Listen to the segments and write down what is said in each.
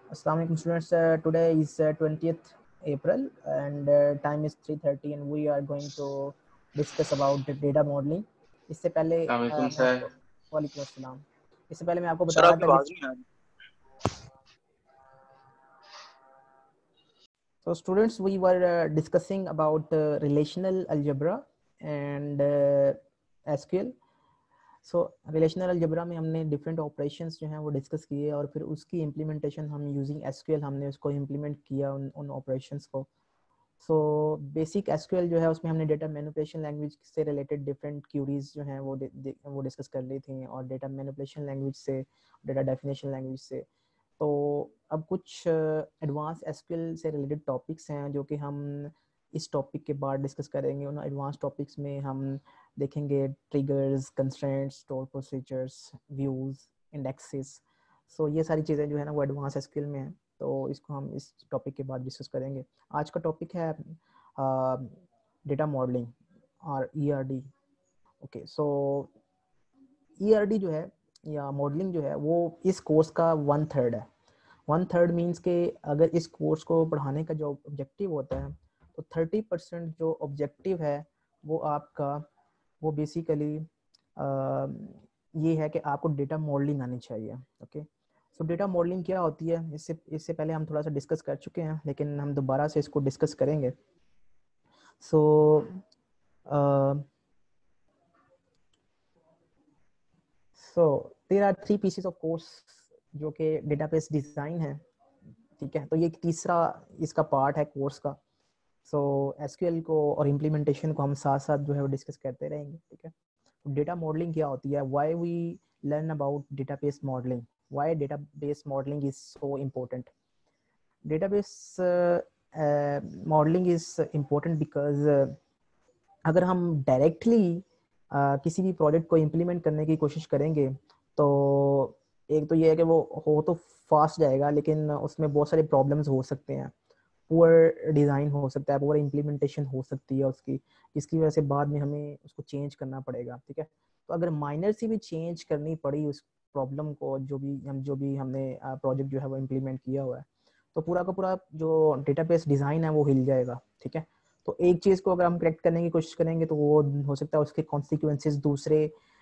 Assalamu alaikum students. Today is 20th April and time is 3:30 and we are going to discuss about the data modeling. इससे पहले वालेकुम मैं sir. आपको वालेकुम अस्सलाम। इससे पहले मैं आपको सर बता रहा आपकी था कि आवाज नहीं आ रही। so students we were discussing about relational algebra and SQL. सो रिलेशनल अलजेब्रा में हमने डिफरेंट ऑपरेशंस जो हैं वो डिस्कस किए और फिर उसकी इम्प्लीमेंटेशन हम यूजिंग एसक्यूएल हमने उसको इम्प्लीमेंट किया उन ऑपरेशंस को। सो बेसिक एसक्यूएल जो है उसमें हमने डेटा मैनिपुलेशन लैंग्वेज से रिलेटेड डिफरेंट क्यूरीज जो हैं वो डिस्कस कर ली थी और डेटा मैनिपुलेशन लैंग्वेज से डेटा डेफिनेशन लैंग्वेज से। तो अब कुछ एडवांस एसक्यूएल से रिलेटेड टॉपिक्स हैं जो कि हम इस टॉपिक के बाद डिस्कस करेंगे। उन एडवांस टॉपिक्स में हम देखेंगे triggers, constraints, store procedures, views, indexes. So ये सारी चीज़ें जो है ना वो एडवांस एसक्यूएल में है, तो इसको हम इस टॉपिक के बाद डिस्कस करेंगे। आज का टॉपिक है डेटा मॉडलिंग और ईआरडी। ओके, सो ईआरडी जो है या मॉडलिंग जो है वो इस कोर्स का 1/3 है। 1/3 मीन्स के अगर इस कोर्स को पढ़ाने का जो ऑब्जेक्टिव होता है तो 30% जो ऑब्जेक्टिव है वो आपका वो बेसिकली ये है कि आपको डेटा मॉडलिंग आनी चाहिए। ओके, सो डेटा मॉडलिंग क्या होती है इससे पहले हम थोड़ा सा डिस्कस कर चुके हैं लेकिन हम दोबारा से इसको डिस्कस करेंगे। So there are 3 pieces of course जो कि डेटाबेस डिज़ाइन है। ठीक है, तो ये तीसरा इसका पार्ट है कोर्स का। सो एसक्यूएल को और इम्प्लीमेंटेशन को हम साथ साथ जो है वो डिस्कस करते रहेंगे। ठीक है, डेटा मॉडलिंग क्या होती है, why we learn about database modelling, why database modelling is so important. Database modelling is important because अगर हम डायरेक्टली किसी भी प्रोजेक्ट को इम्प्लीमेंट करने की कोशिश करेंगे तो एक तो ये है कि वो हो तो फास्ट जाएगा लेकिन उसमें बहुत सारे प्रॉब्लम्स हो सकते हैं। पुअर डिज़ाइन हो सकता है, पुअर इम्प्लीमेंटेशन हो सकती है उसकी, जिसकी वजह से बाद में हमें उसको चेंज करना पड़ेगा। ठीक है, तो अगर माइनर सी भी चेंज करनी पड़ी उस प्रॉब्लम को, जो भी हमने प्रोजेक्ट जो है वो इम्प्लीमेंट किया हुआ है, तो पूरा का पूरा जो डेटाबेस डिज़ाइन है वो हिल जाएगा। ठीक है, तो एक चीज़ को अगर हम करेक्ट करने की कोशिश करेंगे तो वो हो सकता है उसके कॉन्सिक्वेंसेस दूसरे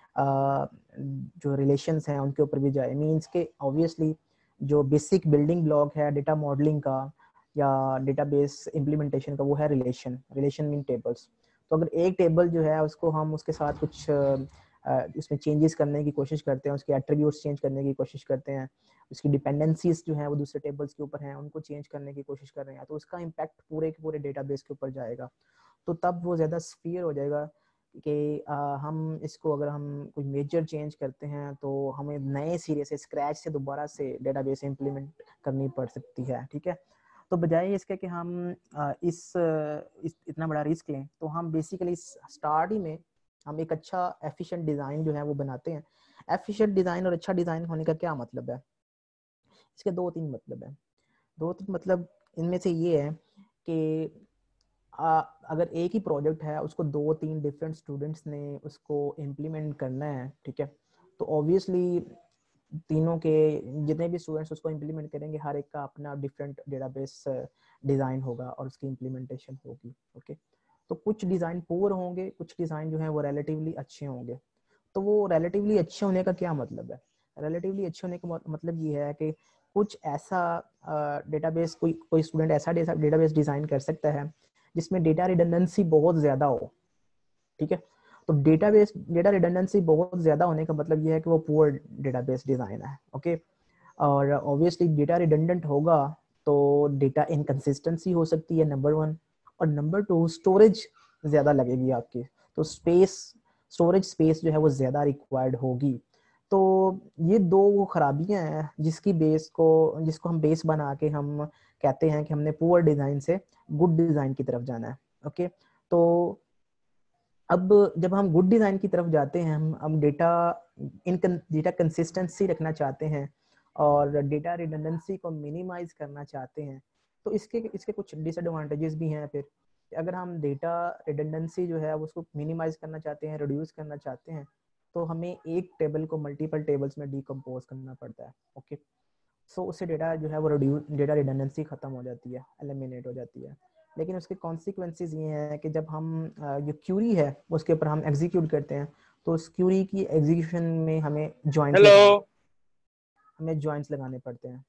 जो रिलेशंस हैं उनके ऊपर भी जाए। मीन्स के ऑब्वियसली जो बेसिक बिल्डिंग ब्लॉक है डेटा मॉडलिंग का या डेटाबेस इम्प्लीमेंटेशन का वो है रिलेशन मीन टेबल्स। तो अगर एक टेबल जो है उसको हम उसके साथ कुछ उसमें चेंजेस करने की कोशिश करते हैं, उसके एट्रीब्यूट्स चेंज करने की कोशिश करते हैं, उसकी डिपेंडेंसीज जो है वो दूसरे टेबल्स के ऊपर हैं उनको चेंज करने की कोशिश कर रहे हैं, तो उसका इम्पैक्ट पूरे के पूरे डेटाबेस के ऊपर जाएगा। तो तब वो ज़्यादा स्फीयर हो जाएगा कि हम इसको अगर हम कोई मेजर चेंज करते हैं तो हमें नए सिरे से स्क्रैच से दोबारा से डेटाबेस इम्प्लीमेंट करनी पड़ सकती है। ठीक है, तो बजाय इसके कि हम इस इतना बड़ा रिस्क लें तो हम बेसिकली स्टार्ट ही में हम एक अच्छा एफिशिएंट डिज़ाइन जो है वो बनाते हैं। एफिशिएंट डिज़ाइन और अच्छा डिज़ाइन होने का क्या मतलब है, इसके 2-3 मतलब है। 2-3 मतलब इनमें से ये है कि अगर एक ही प्रोजेक्ट है उसको 2-3 डिफरेंट स्टूडेंट्स ने उसको इम्प्लीमेंट करना है, ठीक है, तो ऑब्वियसली तीनों के जितने भी स्टूडेंट्स उसको इम्प्लीमेंट करेंगे हर एक का अपना डिफरेंट डेटाबेस डिज़ाइन होगा और उसकी इम्प्लीमेंटेशन होगी। ओके, तो कुछ डिज़ाइन पुअर होंगे, कुछ डिज़ाइन जो है वो रिलेटिवली अच्छे होंगे। तो वो रिलेटिवली अच्छे होने का क्या मतलब है, रिलेटिवली अच्छे होने का मतलब ये है कि कुछ ऐसा डेटाबेस कोई स्टूडेंट ऐसा डेटाबेस डिज़ाइन कर सकता है जिसमें डेटा रिडंडेंसी बहुत ज़्यादा हो। ठीक है, तो डेटा रिडंडेंसी बहुत ज़्यादा होने का मतलब ये है कि वो पुअर डेटाबेस डिज़ाइन है। ओके, और ऑब्वियसली डेटा रिडंडेंट होगा तो डेटा इनकंसिस्टेंसी हो सकती है, नंबर 1, और नंबर 2 स्टोरेज ज़्यादा लगेगी आपकी, तो स्टोरेज स्पेस जो है वो ज़्यादा रिक्वायर्ड होगी। तो ये दो खराबियां हैं जिसको हम बेस बना के हम कहते हैं कि हमने पुअर डिज़ाइन से गुड डिज़ाइन की तरफ जाना है। ओके, तो अब जब हम गुड डिज़ाइन की तरफ जाते हैं, हम डेटा कंसिस्टेंसी रखना चाहते हैं और डेटा रिडंडेंसी को मिनिमाइज करना चाहते हैं, तो इसके इसके कुछ डिसएडवांटेजेस भी हैं। फिर अगर हम डेटा रिडंडेंसी जो है उसको मिनिमाइज करना चाहते हैं, रिड्यूस करना चाहते हैं, तो हमें एक टेबल को मल्टीपल टेबल्स में डिकम्पोज करना पड़ता है। ओके, सो उससे डेटा जो है वो डेटा रिडंडेंसी खत्म हो जाती है, एलिमिनेट हो जाती है। लेकिन उसके कॉन्सिक्वेंसेज ये हैं कि जब हम जो क्यूरी है उसके ऊपर हम एग्जीक्यूट करते हैं तो उस क्यूरी की एग्जीक्यूशन में हमें जॉइंट्स लगाने पड़ते हैं।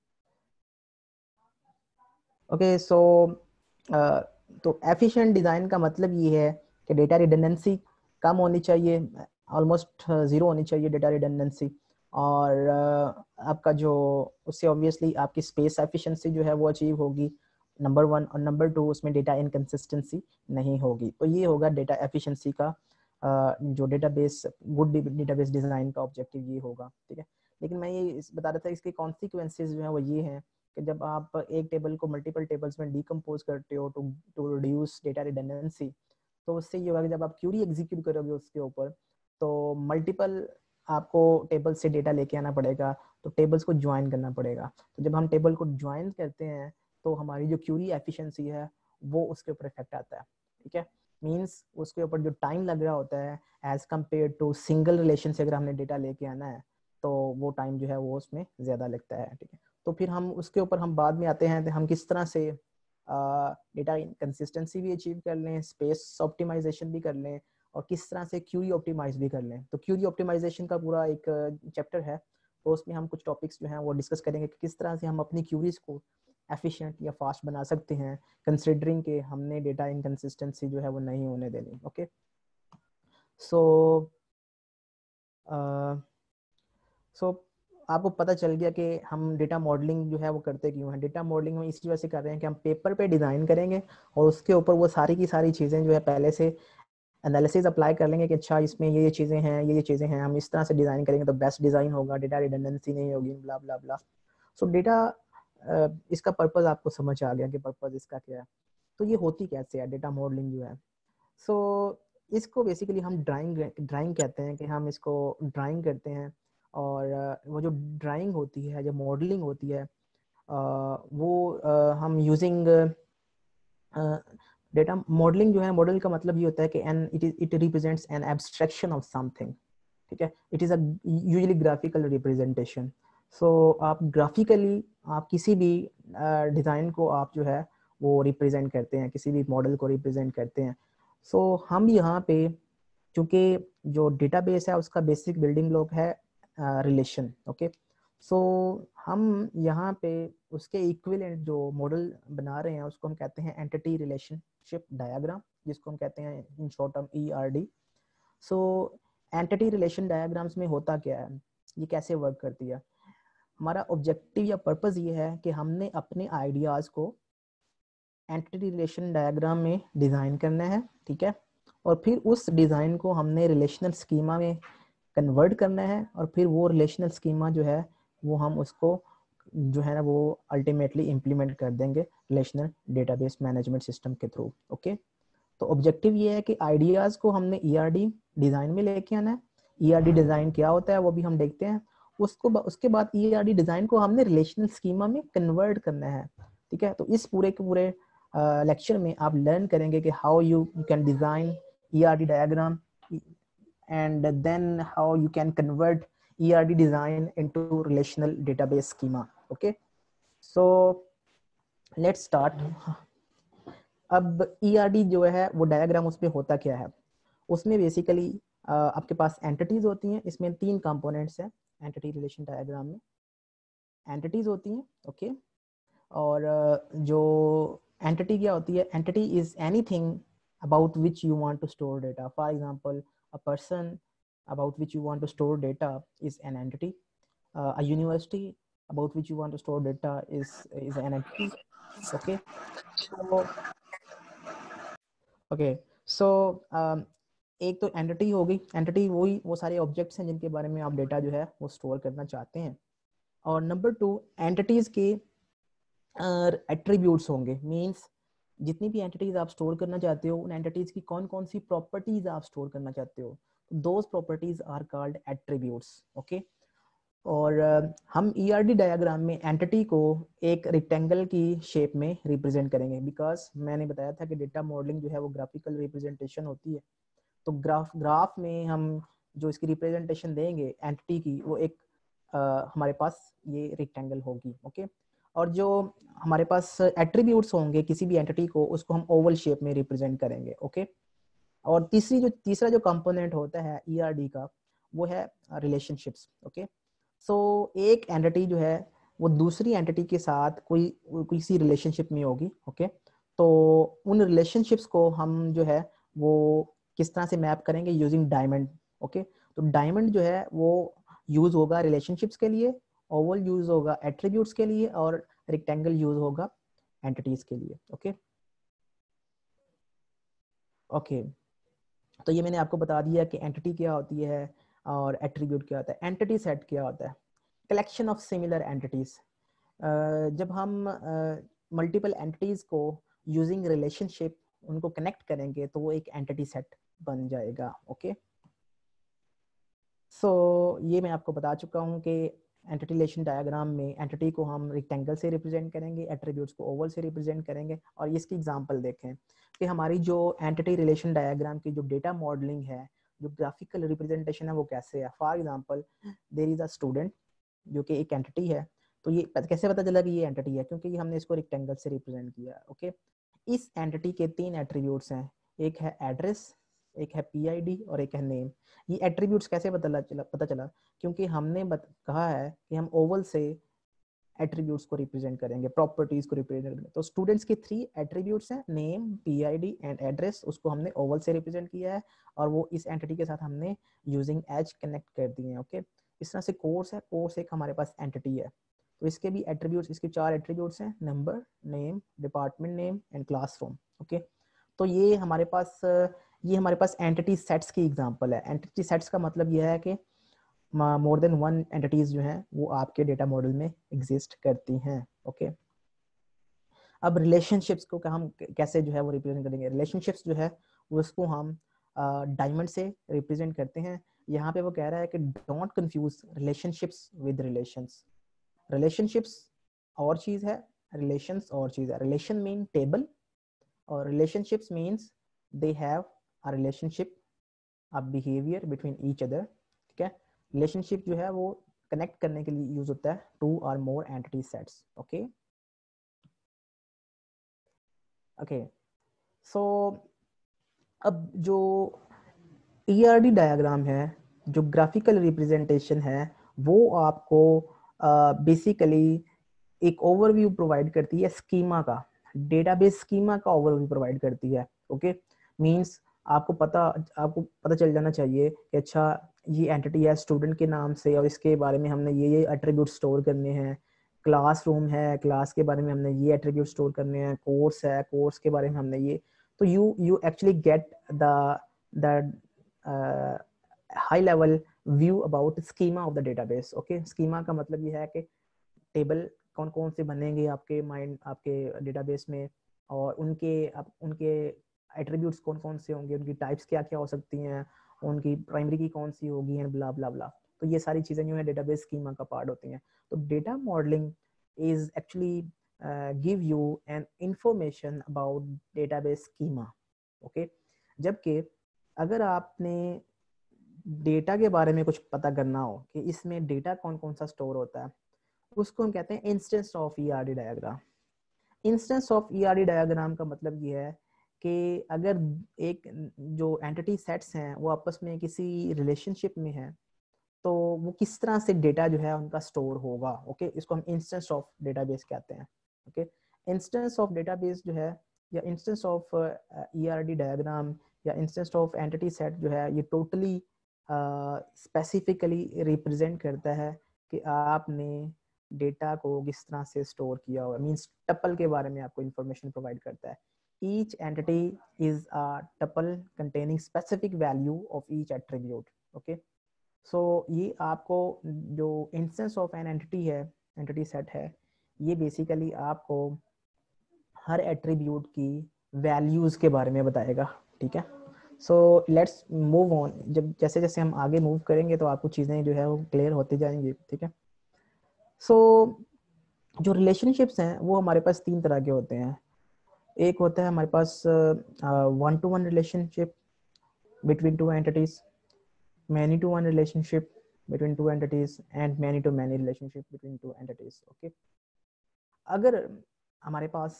ओके सो तो एफिशिएंट डिज़ाइन का मतलब ये है कि डेटा रिडंडेंसी कम होनी चाहिए, ऑलमोस्ट ज़ीरो होनी चाहिए डेटा रिडंडेंसी। और आपका जो उससे ऑब्वियसली आपकी स्पेस एफिशिएंसी जो है वो अचीव होगी, नंबर 1। और नंबर 2 उसमें डेटा इनकंसिस्टेंसी नहीं होगी। तो ये होगा डेटा एफिशिएंसी का जो डेटाबेस गुड डेटाबेस डिज़ाइन का ऑब्जेक्टिव ये होगा, ठीक है। लेकिन मैं ये बता रहा था इसके कॉन्सिक्वेंसेज जो है वो ये हैं कि जब आप एक टेबल को मल्टीपल टेबल्स में डिकम्पोज करते हो टू रिड्यूस डेटा रिडंडेंसी, तो उससे ये होगा कि जब आप क्यूरी एग्जीक्यूट करोगे उसके ऊपर तो मल्टीपल आपको टेबल से डेटा लेके आना पड़ेगा, तो टेबल्स को ज्वाइन करना पड़ेगा। तो जब हम टेबल को ज्वाइन करते हैं तो हमारी जो क्यूरी एफिशिएंसी है वो उसके ऊपर इफेक्ट आता है, ठीक है। मींस उसके ऊपर जो टाइम लग रहा होता है as compare to single relation से अगर हमने डेटा लेके आना है तो वो टाइम जो है वो उसमें ज़्यादा लगता है, ठीक है। तो फिर हम उसके ऊपर हम बाद में आते हैं तो हम किस तरह से डेटा कंसिस्टेंसी भी अचीव कर लें, स्पेस ऑप्टिमाइजेशन भी कर लें और किस तरह से क्यूरी ऑप्टिमाइज भी कर लें। तो क्यूरी ऑप्टिमाइजेशन का पूरा एक चैप्टर है, तो उसमें हम कुछ टॉपिक्स जो हैं वो डिस्कस करेंगे कि किस तरह से हम अपनी क्यूरीज को एफिशिएंट या फास्ट बना सकते हैं, कंसिडरिंग के हमने डेटा इनकंसिस्टेंसी जो है वो नहीं होने देनी। ओके सो सो आपको पता चल गया कि हम डेटा मॉडलिंग जो है वो करते क्यों हैं। डेटा मॉडलिंग हम इसी वजह से कर रहे हैं कि हम पेपर पे डिज़ाइन करेंगे और उसके ऊपर वो सारी की सारी चीज़ें जो है पहले से एनालिसिस अप्लाई कर लेंगे कि अच्छा इसमें ये चीज़ें हैं, ये चीज़ें हैं, हम इस तरह से डिज़ाइन करेंगे तो बेस्ट डिज़ाइन होगा, डेटा रिडंडेंसी नहीं होगी, ब्ला ब्ला ब्ला। सो डेटा इसका पर्पज़ आपको समझ आ गया कि पर्पज़ इसका क्या है। तो ये होती कैसे है डेटा मॉडलिंग जो है। सो इसको बेसिकली हम ड्राइंग कहते हैं कि हम इसको ड्राइंग करते हैं। और वो जो ड्राइंग होती है, जो मॉडलिंग होती है, वो हम यूजिंग डेटा मॉडलिंग जो है, मॉडल का मतलब ये होता है कि an it represents an abstraction of something, ठीक है। It is a usually graphical representation. So आप ग्राफिकली आप किसी भी डिज़ाइन को आप जो है वो रिप्रेजेंट करते हैं, किसी भी मॉडल को रिप्रेजेंट करते हैं। सो हम यहाँ पे चूँकि जो डेटाबेस है उसका बेसिक बिल्डिंग ब्लॉक है रिलेशन, ओके। सो हम यहाँ पे उसके इक्विवेलेंट जो मॉडल बना रहे हैं उसको हम कहते हैं एंटिटी रिलेशनशिप डायग्राम, जिसको हम कहते हैं in short term ERD। So entity relation diagrams में होता क्या है, ये कैसे वर्क करती है। हमारा ऑब्जेक्टिव या पर्पस ये है कि हमने अपने आइडियाज़ को एंटिटी रिलेशन डायग्राम में डिज़ाइन करना है, ठीक है। और फिर उस डिज़ाइन को हमने रिलेशनल स्कीमा में कन्वर्ट करना है और फिर वो रिलेशनल स्कीमा जो है वो हम उसको जो है ना वो अल्टीमेटली इम्प्लीमेंट कर देंगे रिलेशनल डेटाबेस मैनेजमेंट सिस्टम के थ्रू, ओके। तो ऑब्जेक्टिव ये है कि आइडियाज़ को हमने ERD डिज़ाइन में लेके आना है। ERD डिज़ाइन क्या होता है वो भी हम देखते हैं। उसके बाद ERD डिज़ाइन को हमने रिलेशनल स्कीमा में कन्वर्ट करना है, ठीक है। तो इस पूरे के पूरे लेक्चर में आप लर्न करेंगे कि how you can design ERD diagram and then how you can convert ERD design into relational database schema, okay। So let's start। अब ERD जो है वो डायग्राम उसमें होता क्या है, उसमें बेसिकली आपके पास एंटिटीज होती हैं। इसमें 3 कंपोनेंट्स हैं एंटिटी रिलेशन डायग्राम में। एंटिटीज होती हैं, ओके। और जो एंटिटी क्या होती है, entity is anything about which you want to store data. For example, a person about which you want to store data is an entity. A university about which you want to store data is an entity, okay। So okay so एक तो entity हो गई। Entity वही वो सारे objects हैं जिनके बारे में आप डेटा जो है वो स्टोर करना चाहते हैं। और नंबर 2, एंटिटीज के एट्रीब्यूट्स होंगे। मींस जितनी भी एंटिटीज आप स्टोर करना चाहते हो उन एंटिटीज की कौन कौन सी प्रॉपर्टीज आप स्टोर करना चाहते हो, those properties are called attributes, okay. और हम ERD डायग्राम में एंटिटी को एक रेक्टेंगल की शेप में रिप्रेजेंट करेंगे, बिकॉज मैंने बताया था कि डेटा मॉडलिंग जो है वो ग्राफिकल रिप्रेजेंटेशन होती है। तो ग्राफ में हम जो इसकी रिप्रेजेंटेशन देंगे एंटिटी की वो एक हमारे पास ये रेक्टेंगल होगी। ओके, और जो हमारे पास एट्रीब्यूट्स होंगे किसी भी एंटिटी को, उसको हम ओवल शेप में रिप्रेजेंट करेंगे। ओके, और तीसरा जो कंपोनेंट होता है ईआरडी का, वो है रिलेशनशिप्स। ओके, सो एक एंटिटी जो है वो दूसरी एंटिटी के साथ कोई किसी रिलेशनशिप में होगी। ओके, तो उन रिलेशनशिप्स को हम जो है वो किस तरह से मैप करेंगे, यूजिंग डायमंड। ओके, तो डायमंड जो है वो यूज होगा रिलेशनशिप्स के लिए, ओवल यूज होगा एट्रीब्यूट्स के लिए, और रेक्टेंगल यूज होगा एंटिटीज के लिए। ओके ओके, तो ये मैंने आपको बता दिया कि एंटिटी क्या होती है और एट्रीब्यूट क्या होता है। एंटिटी सेट क्या होता है? Collection of similar entities. जब हम मल्टीपल एंटिटीज को यूजिंग रिलेशनशिप उनको कनेक्ट करेंगे तो वो एक एंटिटी सेट बन जाएगा। ओके, सो ये मैं आपको बता चुका हूँ कि एंटिटी रिलेशन डायग्राम में एंटिटी को हम रेक्टेंगल से रिप्रेजेंट करेंगे, एट्रीब्यूट्स को ओवल से रिप्रेजेंट करेंगे। और इसकी एग्जांपल देखें कि हमारी जो एंटिटी रिलेशन डायग्राम की जो डेटा मॉडलिंग है, जो ग्राफिकल रिप्रेजेंटेशन है, वो कैसे है। For example there is a student जो कि एक एंटिटी है। तो ये कैसे पता चला कि ये एंटिटी है? क्योंकि हमने इसको रेक्टेंगल से रिप्रेजेंट किया। ओके, इस एंटिटी के 3 एट्रीब्यूट्स हैं, एक है एड्रेस, एक है पीआईडी और एक है नेम। ये एट्रीब्यूट्स कैसे पता चला? क्योंकि हमने कहा है कि हम ओवल से एट्रीब्यूट्स को रिप्रेजेंट करेंगे, प्रॉपर्टीज को रिप्रेजेंट करेंगे। तो स्टूडेंट्स के 3 एट्रीब्यूट्स हैं, नेम, पीआईडी एंड एड्रेस। उसको हमने ओवल से रिप्रेजेंट किया है और वो इस एंटिटी के साथ हमने यूजिंग एज कनेक्ट कर दिए हैं। ओके, इस तरह से कोर्स है, कोर्स एक हमारे पास एंटिटी है, तो इसके भी एट्रीब्यूट्स, इसके 4 एट्रीब्यूट्स हैं, number, name, department name and classroom. Okay, तो ये हमारे पास एंटिटी सेट्स की एग्जांपल है। एंटिटी सेट्स का मतलब यह है कि मोर देन वन एंटिटीज जो हैं वो आपके डेटा मॉडल में एग्जिस्ट करती हैं। ओके, अब रिलेशनशिप्स को हम कैसे जो है वो रिप्रेजेंट करेंगे? रिलेशनशिप्स जो है उसको हम डायमंड से रिप्रेजेंट करते हैं। यहाँ पे वो कह रहा है कि don't confuse relationships with relations. Relationships और चीज है, रिलेशंस और चीज है। रिलेशन मीन टेबल और relationships means they have a relationship, a behavior between each other। ठीक है, रिलेशनशिप जो है वो कनेक्ट करने के लिए यूज होता है 2 or more entity sets। Okay okay, so अब जो ईआरडी डायग्राम है, जो ग्राफिकल रिप्रेजेंटेशन है, वो आपको बेसिकली एक ओवरव्यू प्रोवाइड करती है स्कीमा का, डेटाबेस स्कीमा का ओवरव्यू प्रोवाइड करती है। ओके, मींस आपको पता चल जाना चाहिए कि अच्छा ये एंटिटी है स्टूडेंट के नाम से और इसके बारे में हमने ये एट्रीब्यूट स्टोर करने हैं। क्लासरूम है, क्लास के बारे में हमने ये एट्रीब्यूट स्टोर करने हैं। कोर्स है, कोर्स के बारे में हमने ये। तो you actually get the high level view about schema of the database. Okay, schema का मतलब ये है कि टेबल कौन कौन से बनेंगे आपके डेटाबेस में, और उनके एट्रीब्यूट्स कौन कौन से होंगे, उनकी टाइप्स क्या क्या हो सकती हैं, उनकी प्राइमरी की कौन सी होगी, एंड ब्ला ब्ला ब्ला। तो ये सारी चीज़ें जो है डेटाबेस स्कीमा का पार्ट होती हैं। तो data modeling is actually give you an information about database schema. Okay, जबकि अगर आपने डेटा के बारे में कुछ पता करना हो कि इसमें डेटा कौन कौन सा स्टोर होता है, उसको हम कहते हैं instance of ERD diagram. Instance of ERD diagram का मतलब ये है कि अगर एक जो एंटिटी सेट्स हैं वो आपस में किसी रिलेशनशिप में है, तो वो किस तरह से डेटा जो है उनका स्टोर होगा। ओके, इसको हम इंस्टेंस ऑफ डेटाबेस कहते हैं। ओके, इंस्टेंस ऑफ डेटाबेस जो है, या इंस्टेंस ऑफ ईआरडी डायग्राम, या इंस्टेंस ऑफ एंटिटी सेट जो है, ये टोटली स्पेसिफिकली रिप्रेजेंट करता है कि आपने डेटा को किस तरह से स्टोर किया हुआ, मींस टपल के बारे में आपको इंफॉर्मेशन प्रोवाइड करता है। Each entity is a tuple containing specific value of each attribute. Okay, so ये आपको जो इंस्टेंस ऑफ एन एंटिटी है, एंटिटी सेट है, ये बेसिकली आपको हर एट्रीब्यूट की वैल्यूज के बारे में बताएगा। ठीक है, सो लेट्स मूव ऑन। जब जैसे जैसे हम आगे मूव करेंगे तो आपको चीज़ें जो है वो क्लियर होती जाएंगी। ठीक है, सो जो रिलेशनशिप्स हैं वो हमारे पास 3 तरह के होते हैं। एक होता है हमारे पास 1-to-1 relationship between 2 entities, many to one relationship between two entities and many to many relationship between two entities. Okay, अगर हमारे पास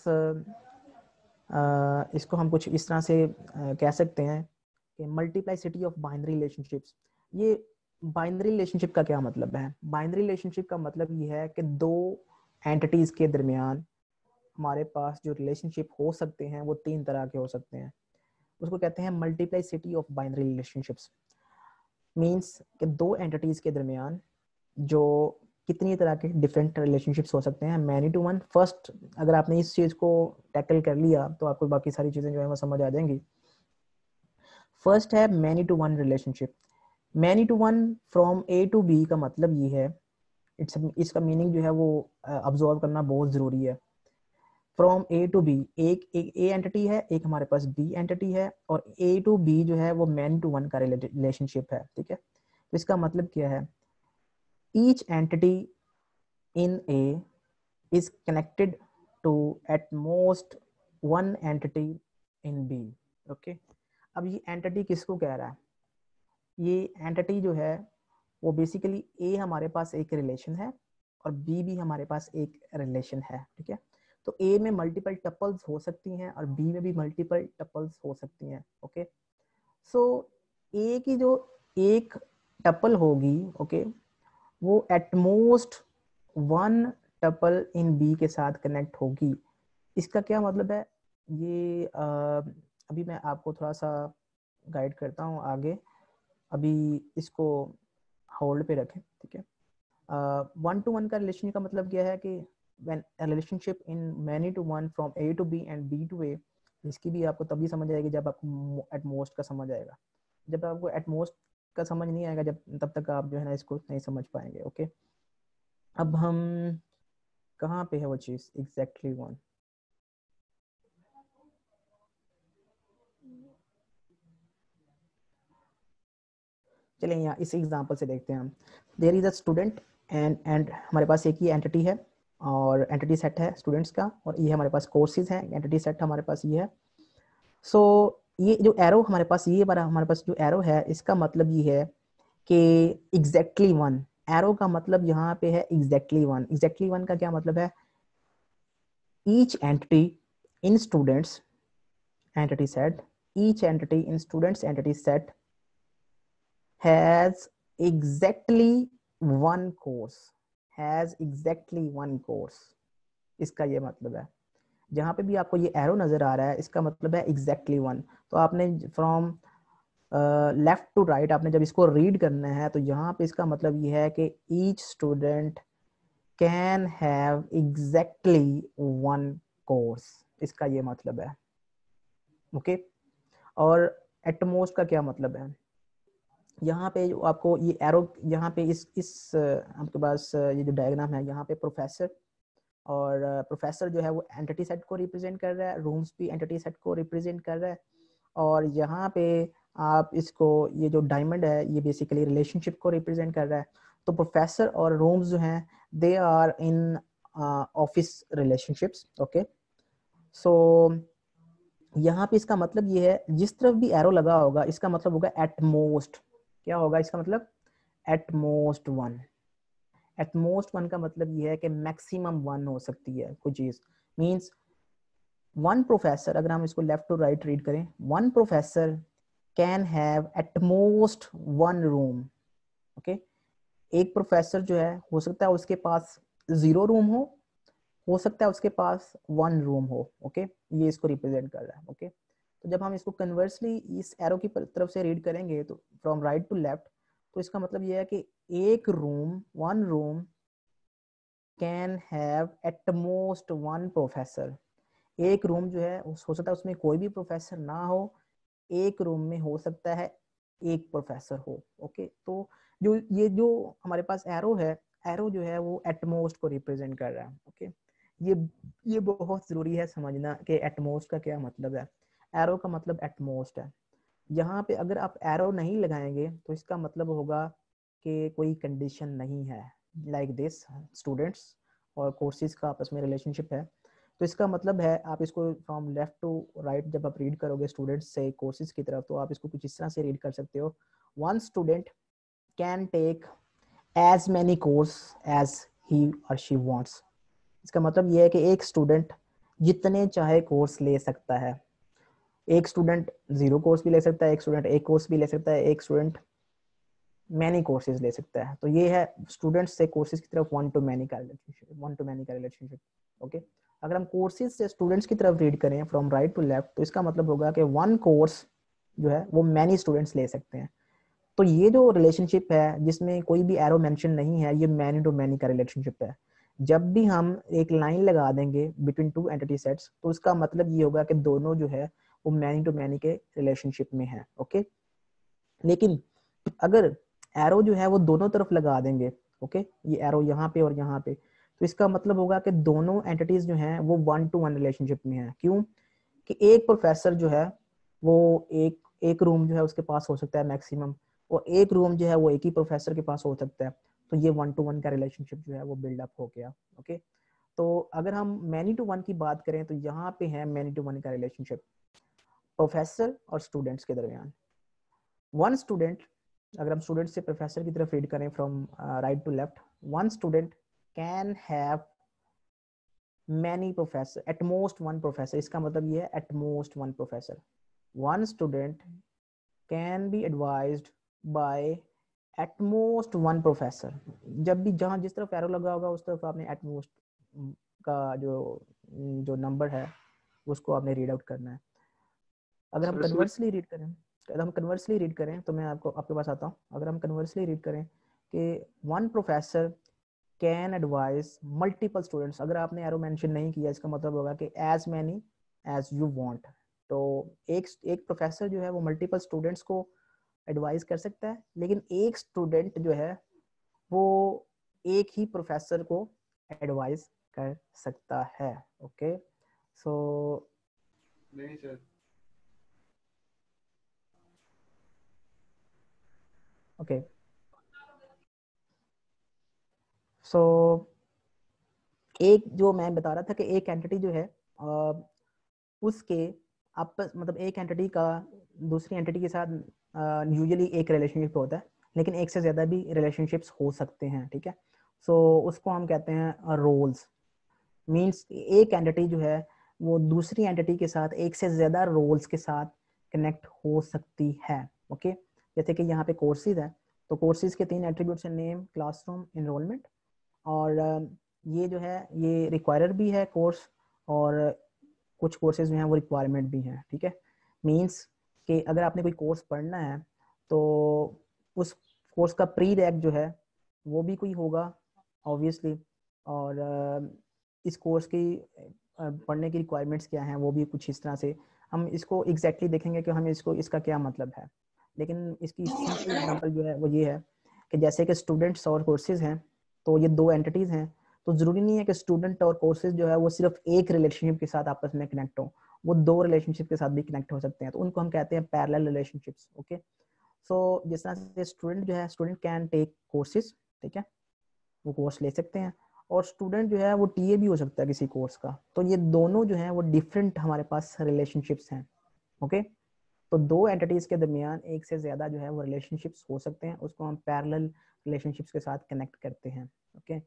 इसको हम कुछ इस तरह से कह सकते हैं कि मल्टीप्लाइसिटी ऑफ बाइनरी रिलेशनशिप्स। ये बाइनरी रिलेशनशिप का क्या मतलब है? बाइनरी रिलेशनशिप का मतलब ये है कि दो एंटिटीज के दरमियान हमारे पास जो रिलेशनशिप हो सकते हैं वो तीन तरह के हो सकते हैं। उसको कहते हैं multiplicity of binary relationships. Means कि दो एंटिटीज के दरमियान जो कितनी तरह के डिफरेंट रिलेशनशिप्स हो सकते हैं, मैनी टू वन। फर्स्ट अगर आपने इस चीज को टैकल कर लिया तो आपको बाकी सारी चीजें जो है वो समझ आ जाएंगी। फर्स्ट है many to one relationship. Many to one from A to B का मतलब ये है, इसका मीनिंग जो है वो ऑब्जर्व करना बहुत जरूरी है। फ्रॉम ए टू बी, एक ए एंटिटी है, एक हमारे पास बी एंटिटी है, और ए टू बी जो है वो मैनी टू वन का रिलेशनशिप है। ठीक है, तो इसका मतलब क्या है? Each entity in A is connected to at most one entity in B. Okay, अब ये एंटिटी किसको कह रहा है? ये एंटिटी जो है वो बेसिकली ए हमारे पास एक रिलेशन है और बी भी हमारे पास एक रिलेशन है। ठीक है, तो ए में मल्टीपल टपल्स हो सकती हैं और बी में भी मल्टीपल टपल्स हो सकती हैं। ओके, सो ए की जो एक टपल होगी, ओके, वो at most one tuple in B के साथ कनेक्ट होगी। इसका क्या मतलब है? ये अभी मैं आपको थोड़ा सा गाइड करता हूँ आगे, अभी इसको होल्ड पे रखें। ठीक है, वन टू वन का रिलेशन का मतलब क्या है कि when a relationship in many to one from A to B and B to A, इसकी भी आपको तभी समझ आएगी जब आपको एट मोस्ट का समझ आएगा। जब आपको एट मोस्ट का समझ नहीं आएगा जब तब तक आप जो है ना इसको नहीं समझ पाएंगे। ओके, अब हम कहाँ पे है वो चीज एग्जैक्टली वन? चलिए यहाँ इस एग्जांपल से देखते हैं हम। There is a student and हमारे पास एक ही एंटिटी है और एंटिटी सेट है स्टूडेंट्स का, और ये हमारे पास कोर्सेज हैं, एंटिटी सेट हमारे पास ये है। सो ये जो एरो हमारे पास, ये वाला हमारे पास जो एरो है, इसका मतलब ये है कि एग्जैक्टली वन। एरो का मतलब यहाँ पे है एग्जैक्टली वन। एग्जैक्टली वन का क्या मतलब है? Each entity in students entity set, each entity in students entity set has exactly one course, has exactly one course। इसका ये मतलब है, जहां पे भी आपको ये एरो नजर आ रहा है इसका मतलब है exactly one। तो आपने फ्रॉम लेफ्ट टू राइट आपने जब इसको रीड करना है तो यहाँ पे इसका मतलब ये है कि each student can have exactly one course, इसका ये मतलब है। ओके, और एटमोस्ट का क्या मतलब है? यहाँ पे जो आपको ये एरो, यहाँ पे इस आपके पास ये जो डायग्राम है, यहाँ पे प्रोफेसर, और प्रोफेसर जो है वो एंटिटी सेट को रिप्रेजेंट कर रहा है, रूम्स भी एंटिटी सेट को रिप्रेजेंट कर रहा है, और यहाँ पे आप इसको, ये जो डायमंड है ये बेसिकली रिलेशनशिप को रिप्रेजेंट कर रहा है। तो प्रोफेसर और रूम्स जो हैं they are in office relationships. Okay, so यहाँ पे इसका मतलब ये है, जिस तरफ भी एरो लगा होगा इसका मतलब होगा एट मोस्ट। क्या होगा इसका मतलब? At most one. At most one का मतलब ये है कि मैक्सिमम वन हो सकती है कोई चीज। मींस वन प्रोफेसर, अगर हम इसको लेफ्ट टू राइट रीड करें, one professor can have at most one room. Okay, एक प्रोफेसर जो है हो सकता है उसके पास 0 रूम हो सकता है उसके पास 1 रूम हो। ओके, ये इसको रिप्रेजेंट कर रहा है। ओके, तो जब हम इसको कन्वर्सली इस एरो की तरफ से रीड करेंगे तो फ्रॉम राइट टू लेफ्ट, तो इसका मतलब ये है कि एक room, 1 room can have at most 1 professor. एक रूम जो है हो सकता है उसमें कोई भी प्रोफेसर ना हो, एक रूम में हो सकता है एक प्रोफेसर हो। ओके, तो जो ये जो हमारे पास एरो है, एरो जो है वो एटमोस्ट को रिप्रेजेंट कर रहा है। ओके, ये ये बहुत जरूरी है समझना कि एटमोस्ट का क्या मतलब है। एरो का मतलब एटमोस्ट है। यहाँ पे अगर आप एरो नहीं लगाएंगे तो इसका मतलब होगा कि कोई कंडीशन नहीं है। लाइक दिस, स्टूडेंट्स और कोर्सेज का आपस में रिलेशनशिप है, तो इसका मतलब है आप इसको फ्रॉम लेफ्ट टू राइट जब आप रीड करोगे स्टूडेंट्स से कोर्सेज की तरफ, तो आप इसको कुछ इस तरह से रीड कर सकते हो। One student can take as many course as he और शी वांट्स। इसका मतलब ये है कि एक स्टूडेंट जितने चाहे कोर्स ले सकता है। एक स्टूडेंट 0 कोर्स भी ले सकता है, एक स्टूडेंट एक कोर्स भी ले सकता है, एक स्टूडेंट मैनी कोर्सेज ले सकता है। तो ये है स्टूडेंट्स से कोर्सेज की तरफ वन टू मैनी का रिलेशनशिप। ओके, अगर हम कोर्सेज से स्टूडेंट्स की तरफ रीड करें फ्रॉम राइट टू लेफ्ट, तो इसका मतलब होगा कि वन कोर्स जो है वो मैनी स्टूडेंट्स ले सकते हैं। तो ये जो रिलेशनशिप है जिसमें कोई भी एरो मेंशन नहीं है, ये मैनी टू मैनी का रिलेशनशिप है। जब भी हम एक लाइन लगा देंगे बिटवीन टू एंटिटी सेट्स, तो उसका मतलब ये होगा कि दोनों जो है वो मैनी टू मैनी के रिलेशनशिप में है। ओके, लेकिन अगर एरो जो है वो दोनों तरफ लगा देंगे, ओके, ये एरो यहाँ पे और यहाँ पे, तो इसका मतलब होगा कि दोनों एंटिटीज जो हैं वो वन टू वन रिलेशनशिप में है। क्यों? कि एक प्रोफेसर जो है वो एक एक रूम जो है उसके पास हो सकता है मैक्सिमम, और एक रूम जो है वो एक ही प्रोफेसर के पास हो सकता है। तो ये वन टू वन का रिलेशनशिप जो है वो बिल्डअप हो गया। ओके, तो अगर हम मैनी टू वन की बात करें तो यहाँ पे है मैनी टू वन का रिलेशनशिप प्रोफेसर और स्टूडेंट्स के दरमियान। वन स्टूडेंट, अगर हम स्टूडेंट से प्रोफेसर की तरफ रीड करें from right to left, one student can have many professor, at most one professor. इसका मतलब ये है at most one professor. One student can be advised by at most one professor. जब भी जहां जिस तरफ एरो लगा होगा उस तरफ आपने एट मोस्ट का जो जो नंबर है उसको आपने रीड आउट करना है। अगर हम कन्वर्सली रीड करें, अगर हम कन्वर्सली रीड करें तो मैं आपको आपके पास आता हूँ। अगर हम कन्वर्सली रीड करें कि one professor can advise multiple students, अगर आपने एरो मेंशन नहीं किया इसका मतलब होगा कि as many as you want. तो एक एक प्रोफेसर जो है वो मल्टीपल स्टूडेंट्स को एडवाइस कर सकता है, लेकिन एक स्टूडेंट जो है वो एक ही प्रोफेसर को एडवाइस कर सकता है। ओके, सो नहीं सर, ओके, सो एक जो मैं बता रहा था कि एक एंटिटी जो है उसके आपस मतलब एक एंटिटी का दूसरी एंटिटी के साथ यूजुअली एक रिलेशनशिप होता है, लेकिन एक से ज़्यादा भी रिलेशनशिप्स हो सकते हैं। ठीक है, सो उसको हम कहते हैं रोल्स। मीन्स एक एंटिटी जो है वो दूसरी एंटिटी के साथ एक से ज़्यादा रोल्स के साथ कनेक्ट हो सकती है। ओके, जैसे कि यहाँ पे कोर्सेज है, तो कोर्सेज के 3 एट्रीब्यूट्स हैं, नेम, क्लासरूम, एनरोलमेंट। और ये जो है ये रिक्वायरर भी है कोर्स, और कुछ कोर्सेज जो हैं वो रिक्वायरमेंट भी हैं। ठीक है, मीन्स कि अगर आपने कोई कोर्स पढ़ना है तो उस कोर्स का प्री रैक जो है वो भी कोई होगा ऑब्वियसली, और इस कोर्स की पढ़ने की रिक्वायरमेंट्स क्या हैं वो भी कुछ इस तरह से। हम इसको एग्जैक्टली देखेंगे कि हमें इसको इसका क्या मतलब है, लेकिन इसकी सिंपल एग्जांपल जो है वो ये है कि जैसे कि स्टूडेंट्स और कोर्सेज हैं, तो ये 2 एंटिटीज हैं। तो जरूरी नहीं है कि स्टूडेंट और कोर्सेज जो है वो सिर्फ एक रिलेशनशिप के साथ आपस में कनेक्ट हो, वो 2 रिलेशनशिप के साथ भी कनेक्ट हो सकते हैं, तो उनको हम कहते हैं पैरेलल रिलेशनशिप्स। ओके, सो जिस तरह से स्टूडेंट जो है स्टूडेंट कैन टेक कोर्सेज, ठीक है, वो कोर्स ले सकते हैं, और स्टूडेंट जो है वो टीए भी हो सकता है किसी कोर्स का। तो ये दोनों जो है वो डिफरेंट हमारे पास रिलेशनशिप्स हैं। ओके, तो 2 एंटिटीज के दरमियान एक से ज्यादा जो है वो रिलेशनशिप्स हो सकते हैं, उसको हम पैरेलल रिलेशनशिप्स के साथ कनेक्ट करते हैं। ओके,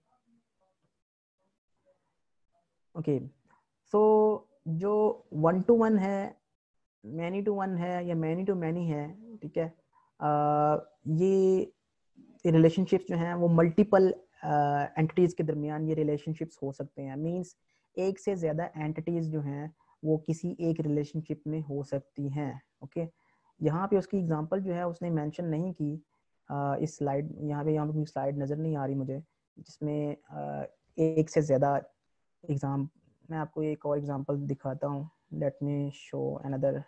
ओके, सो जो वन टू वन है, मैनी टू वन है या मैनी टू मैनी है, ठीक है, ये रिलेशनशिप्स जो हैं वो मल्टीपल एंटिटीज के दरमियान ये रिलेशनशिप्स हो सकते हैं। मींस एक से ज़्यादा एंटिटीज जो हैं वो किसी एक रिलेशनशिप में हो सकती हैं। ओके, यहाँ पे उसकी एग्जांपल जो है उसने मेंशन नहीं की इस स्लाइड, यहाँ पे कोई स्लाइड नज़र नहीं आ रही मुझे जिसमें एक से ज़्यादा एग्जाम। मैं आपको एक और एग्जांपल दिखाता हूँ, let me show another.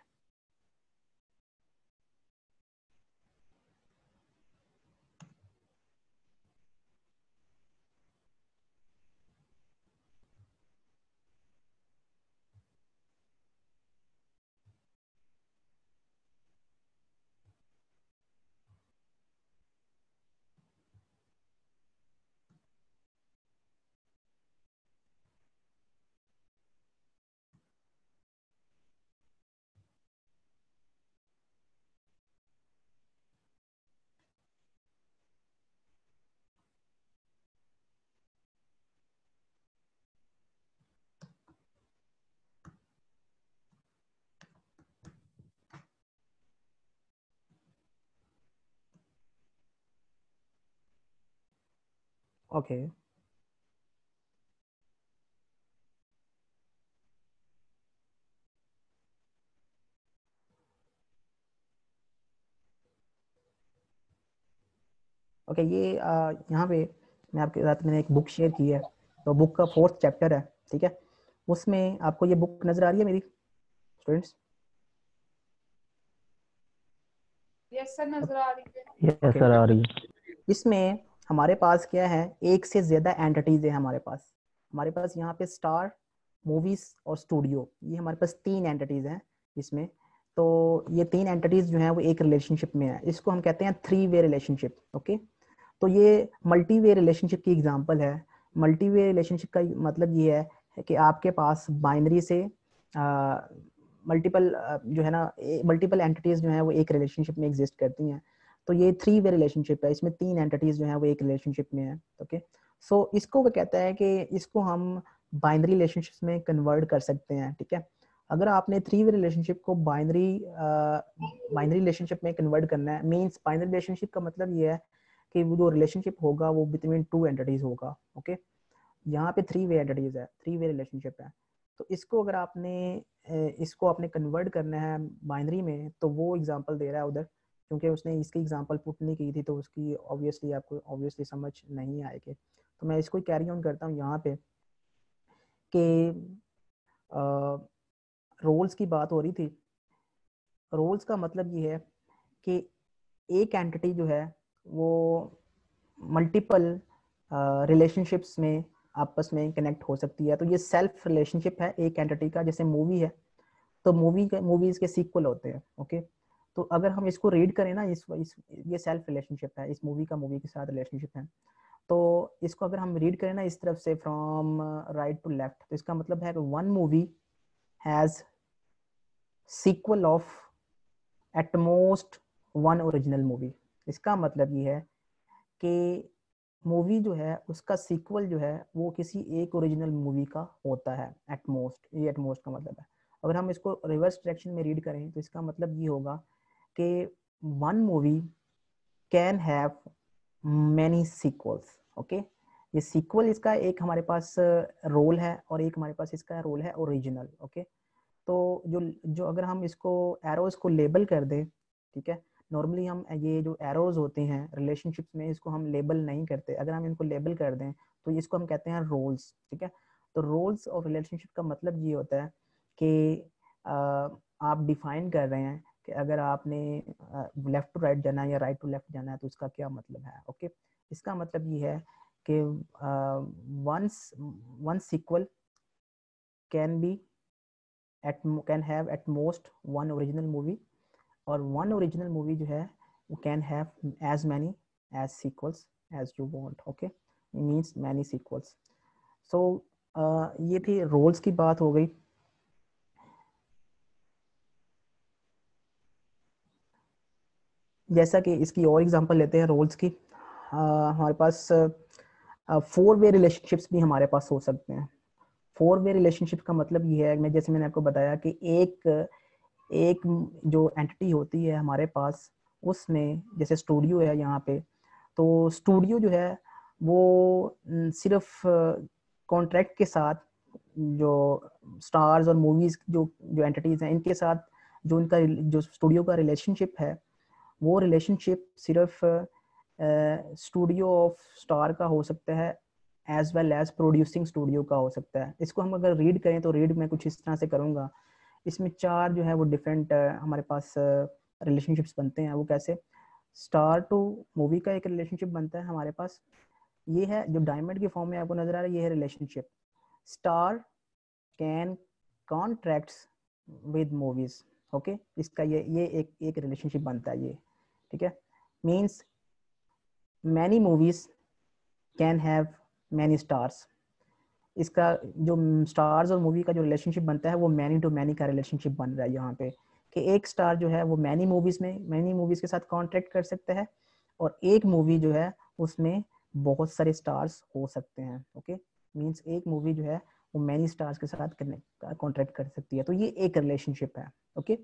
Okay okay ये यहाँ पे मैं आपके साथ मैंने एक बुक शेयर की है, तो बुक का 4th चैप्टर है, ठीक है। उसमें आपको ये बुक नजर आ रही है मेरी स्टूडेंट्स? यस सर, नजर आ रही है। यस सर, आ रही है। इसमें हमारे पास क्या है, एक से ज्यादा एंटिटीज है हमारे पास यहाँ पे स्टार, मूवीज और स्टूडियो, ये हमारे पास 3 एंटिटीज हैं इसमें। तो ये 3 एंटिटीज जो हैं वो एक रिलेशनशिप में है, इसको हम कहते हैं 3-वे रिलेशनशिप। ओके, तो ये मल्टी वे रिलेशनशिप की एग्जांपल है। मल्टी वे रिलेशनशिप का मतलब ये है कि आपके पास बाइनरी से मल्टीपल जो है ना, मल्टीपल एंटिटीज जो हैं वो एक रिलेशनशिप में एग्जिस्ट करती हैं। तो ये 3-वे रिलेशनशिप है, इसमें 3 एंटिटीज जो हैं वो एक रिलेशनशिप में है। ओके, सो इसको वो कहता है कि इसको हम बाइनरी रिलेशनशिप में कन्वर्ट कर सकते हैं, ठीक है। अगर आपने 3-वे रिलेशनशिप को बाइनरी रिलेशनशिप में कन्वर्ट करना है, मींस बाइनरी रिलेशनशिप का मतलब ये है कि वो जो रिलेशनशिप होगा वो बिटवीन 2 एंटिटीज होगा। ओके, यहाँ पे 3-वे एंटिटीज है, 3-वे रिलेशनशिप है। तो इसको अगर इसको आपने कन्वर्ट करना है बाइनरी में, तो वो एग्जांपल दे रहा है उधर, क्योंकि उसने इसकी एग्जांपल पुट नहीं की थी तो उसकी ऑब्वियसली समझ नहीं आएगी। तो मैं इसको कैरी ऑन करता हूँ यहाँ पे कि रोल्स की बात हो रही थी। रोल्स का मतलब ये है कि एक एंटिटी जो है वो मल्टीपल रिलेशनशिप्स में आपस में कनेक्ट हो सकती है। तो ये सेल्फ रिलेशनशिप है एक एंटिटी का, जैसे मूवी है तो मूवीज के सीक्वल होते हैं। ओके, तो अगर हम इसको रीड करें ना, ये सेल्फ रिलेशनशिप है, इस मूवी का मूवी के साथ रिलेशनशिप है। तो इसको अगर हम रीड करें ना इस तरफ से फ्रॉम राइट टू लेफ्ट, तो इसका मतलब है कि one movie has sequel of at most one original movie. इसका मतलब ये है कि मूवी जो है उसका सीक्वल जो है वो किसी एक ओरिजिनल मूवी का होता है एट मोस्ट। ये एट मोस्ट का मतलब है। अगर हम इसको रिवर्स डायरेक्शन में रीड करें तो इसका मतलब ये होगा कि one movie can have many sequels. Okay, ये सीक्वल इसका एक हमारे पास रोल है और एक हमारे पास इसका रोल है ओरिजिनल। ओके, तो जो अगर हम इसको एरोज को लेबल कर दें, ठीक है, नॉर्मली हम ये जो एरोज होते हैं रिलेशनशिप्स में इसको हम लेबल नहीं करते, अगर हम इनको लेबल कर दें तो इसको हम कहते हैं रोल्स, ठीक है। तो रोल्स ऑफ रिलेशनशिप का मतलब ये होता है कि आप डिफाइन कर रहे हैं कि अगर आपने लेफ्ट टू राइट जाना है या राइट टू लेफ्ट जाना है तो उसका क्या मतलब है। ओके, इसका मतलब ये है कि one sequel can be can have at most one original movie, और one original movie जो है वो can have as many as sequels as you want. Okay, it means many sequels. So ये थी रोल्स की बात हो गई। जैसा कि इसकी और एग्जांपल लेते हैं रोल्स की, हमारे पास 4-वे रिलेशनशिप्स भी हमारे पास हो सकते हैं। 4-वे रिलेशनशिप का मतलब ये है, मैं जैसे मैंने आपको बताया कि एक जो एंटिटी होती है हमारे पास, उसमें जैसे स्टूडियो है यहाँ पे, तो स्टूडियो जो है वो सिर्फ कॉन्ट्रैक्ट के साथ जो स्टार्स और मूवीज जो जो एंटिटीज हैं इनके साथ जो इनका जो स्टूडियो का रिलेशनशिप है, वो रिलेशनशिप सिर्फ स्टूडियो ऑफ स्टार का हो सकता है as well as producing studio का हो सकता है। इसको हम अगर रीड करें तो रीड मैं कुछ इस तरह से करूँगा। इसमें 4 जो है वो डिफरेंट हमारे पास रिलेशनशिप्स बनते हैं। वो कैसे? स्टार टू मूवी का एक रिलेशनशिप बनता है हमारे पास, ये है जो डायमंड के फॉर्म में आपको नजर आ रहा है, ये है relationship. Star can contracts with movies. Okay, इसका ये एक रिलेशनशिप बनता है ये, ठीक है। Means many movies can have many stars. इसका जो स्टार्स और मूवी का जो रिलेशनशिप बनता है वो मैनी टू मैनी का रिलेशनशिप बन रहा है यहाँ पे, कि एक स्टार जो है वो मैनी मूवीज के साथ कॉन्ट्रैक्ट कर सकता है, और एक मूवी जो है उसमें बहुत सारे स्टार्स हो सकते हैं। ओके, मींस एक मूवी जो है वो मैनी स्टार्स के साथ कॉन्ट्रैक्ट कर सकती है, तो ये एक रिलेशनशिप है। ओके,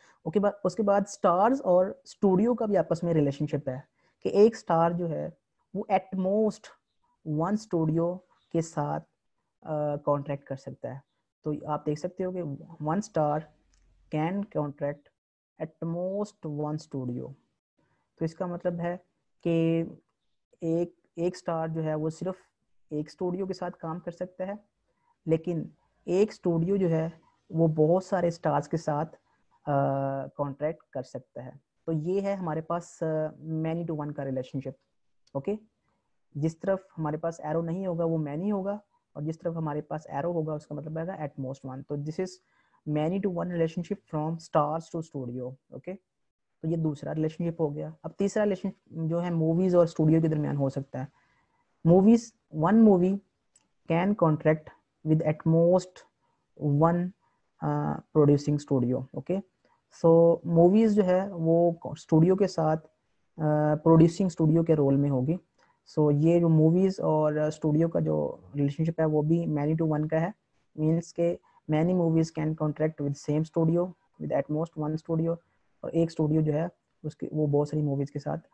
उसके बाद स्टार्स और स्टूडियो का भी आपस में रिलेशनशिप है, कि एक स्टार जो है वो एट मोस्ट वन स्टूडियो के साथ कॉन्ट्रैक्ट कर सकता है। तो आप देख सकते हो कि one star can contract at most one studio. तो इसका मतलब है कि एक एक स्टार जो है वो सिर्फ एक स्टूडियो के साथ काम कर सकता है, लेकिन एक स्टूडियो जो है वो बहुत सारे स्टार्स के साथ कॉन्ट्रैक्ट कर सकता है। तो ये है हमारे पास मैनी टू वन का रिलेशनशिप। ओके, जिस तरफ हमारे पास एरो नहीं होगा वो मैनी होगा, और जिस तरफ हमारे पास एरो होगा उसका मतलब है एट मोस्ट वन। तो this is many to one relationship from stars to studio. Okay, तो ये दूसरा रिलेशनशिप हो गया। अब तीसरा रिलेशनशिप जो है मूवीज और स्टूडियो के दरमियान हो सकता है। Movies, one movie can contract with at most one producing studio. Okay, so movies जो है वो स्टूडियो के साथ प्रोड्यूसिंग स्टूडियो के रोल में होगी। सो ये जो मूवीज और स्टूडियो का जो रिलेशनशिप है वो भी मैनी टू वन का है। मीन्स के many movies can contract with same studio with at most one studio, और एक स्टूडियो जो है उसकी वो बहुत सारी मूवीज के साथ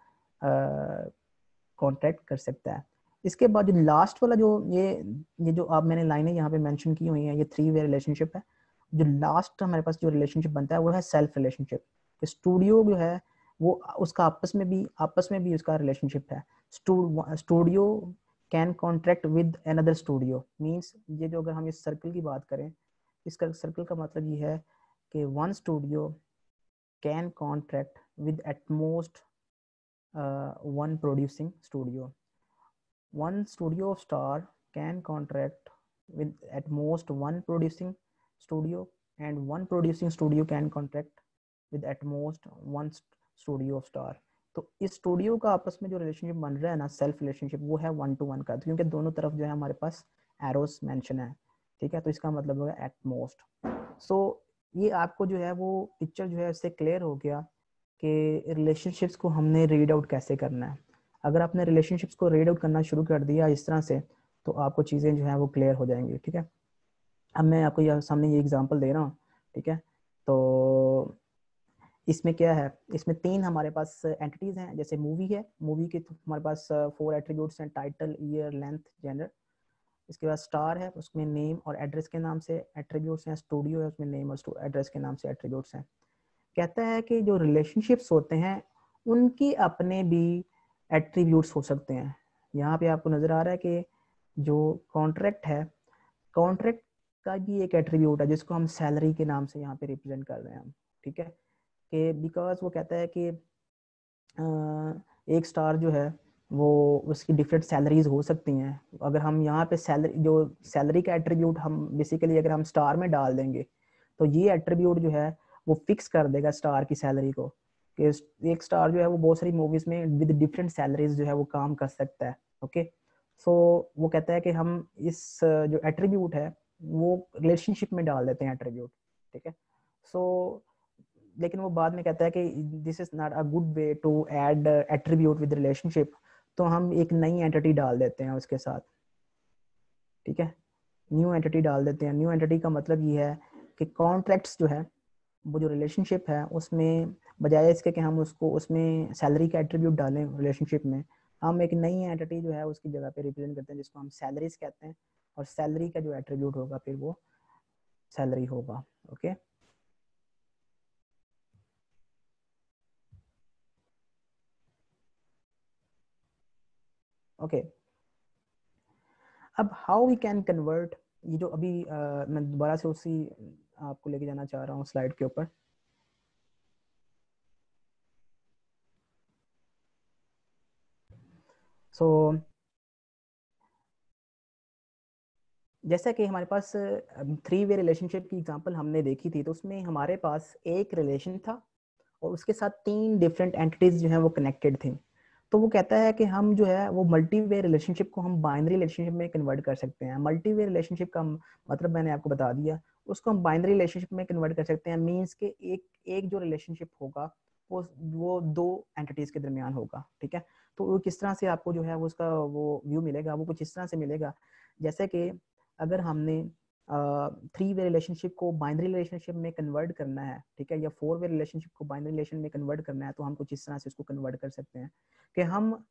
कॉन्ट्रैक्ट कर सकता है। इसके बाद जो लास्ट वाला जो ये जो आप मैंने लाइनें यहाँ पे मेंशन की हुई हैं, ये थ्री वे रिलेशनशिप है। जो लास्ट हमारे पास जो रिलेशनशिप बनता है वो है सेल्फ रिलेशनशिप। स्टूडियो जो है वो उसका आपस में भी उसका रिलेशनशिप है। Studio can contract with another studio. Means ये जो अगर हम इस सर्कल की बात करें, इस सर्कल का मतलब ये है कि one studio can contract with at most one producing studio. One studio of star can contract with at most one producing studio, and one producing studio can contract with at most one studio of star. तो इस studio का आपस में जो relationship बन रहा है ना, सेल्फ रिलेशनशिप, वो है वन टू वन का, तो क्योंकि दोनों तरफ जो है हमारे पास एरोस मेंशन है। ठीक है, तो इसका मतलब होगा एट मोस्ट। सो ये आपको जो है वो पिक्चर जो है इससे क्लियर हो गया कि रिलेशनशिप्स को हमने रीड आउट कैसे करना है। अगर आपने रिलेशनशिप्स को रीड आउट करना शुरू कर दिया इस तरह से, तो आपको चीज़ें जो है वो क्लियर हो जाएंगी। ठीक है, अब मैं आपको यहाँ सामने ये एग्जांपल दे रहा हूँ। ठीक है, तो इसमें क्या है, इसमें तीन हमारे पास एंटिटीज हैं। जैसे मूवी है, मूवी के तो हमारे पास 4 एट्रीब्यूट्स हैं, टाइटल, ईयर, लेंथ, जेंडर। इसके बाद स्टार है, उसमें नेम और एड्रेस के नाम से एट्रीब्यूट्स हैं। स्टूडियो है, उसमें नेम और एड्रेस के नाम से एट्रीब्यूट्स हैं। कहता है कि जो रिलेशनशिप्स होते हैं उनकी अपने भी एट्रीब्यूट्स हो सकते हैं। यहाँ पे आपको नजर आ रहा है कि जो कॉन्ट्रैक्ट है, कॉन्ट्रैक्ट का भी एक एट्रीब्यूट है जिसको हम सैलरी के नाम से यहाँ पे रिप्रेजेंट कर रहे हैं हम। ठीक है, कि बिकॉज वो कहता है कि एक स्टार जो है वो उसकी डिफरेंट सैलरीज हो सकती हैं। अगर हम यहाँ पे सैलरी का एट्रीब्यूट हम बेसिकली अगर हम स्टार में डाल देंगे, तो ये एट्रीब्यूट जो है वो फिक्स कर देगा स्टार की सैलरी को, कि एक स्टार जो है वो बहुत सारी मूवीज में विद डिफरेंट सैलरीज जो है वो काम कर सकता है। ओके, सो वो कहता है कि हम इस जो एट्रीब्यूट है वो रिलेशनशिप में डाल देते हैं एट्रीब्यूट। ठीक है, सो लेकिन वो बाद में कहता है कि this is not a good way to add attribute with relationship, तो हम एक नई एंटिटी डाल देते हैं उसके साथ। ठीक है, न्यू एंटिटी डाल देते हैं। न्यू एंटिटी का मतलब ये है कि कॉन्ट्रैक्ट्स जो है वो जो रिलेशनशिप है उसमें बजाय इसके कि हम उसको उसमें सैलरी का एट्रीब्यूट डालें रिलेशनशिप में, हम एक नई एंटिटी जो है उसकी जगह पे रिप्रेजेंट करते हैं जिसको हम सैलरीज कहते हैं, और सैलरी का जो एट्रीब्यूट होगा फिर वो सैलरी होगा। ओके, ओके, अब हाउ वी कैन कन्वर्ट, ये जो अभी मैं दोबारा से उसी आपको लेके जाना चाह रहा हूँ स्लाइड के ऊपर। सो जैसा कि हमारे पास थ्री वे रिलेशनशिप की एग्जांपल हमने देखी थी, तो उसमें हमारे पास एक रिलेशन था और उसके साथ तीन डिफरेंट एंटिटीज जो हैं वो कनेक्टेड थी। तो वो कहता है कि हम जो है वो मल्टी वे रिलेशनशिप को हम बाइनरी रिलेशनशिप में कन्वर्ट कर सकते हैं। मल्टी वे रिलेशनशिप का मतलब मैंने आपको बता दिया, उसको हम बाइनरी रिलेशनशिप में कन्वर्ट कर सकते हैं। मीन्स के एक जो रिलेशनशिप होगा वो दो एंटिटीज के दरमियान होगा। ठीक है, तो वो किस तरह से आपको जो है वो उसका वो व्यू मिलेगा, वो कुछ इस तरह से मिलेगा जैसे कि अगर हमने थ्री वे रिलेशनशिप को बाइनरी रिलेशनशिप में कन्वर्ट करना है, ठीक है, या फोर वे रिलेशनशिप को बाइनरी रिलेशन में कन्वर्ट करना है, तो हम कुछ इस तरह से इसको कन्वर्ट कर सकते हैं कि हम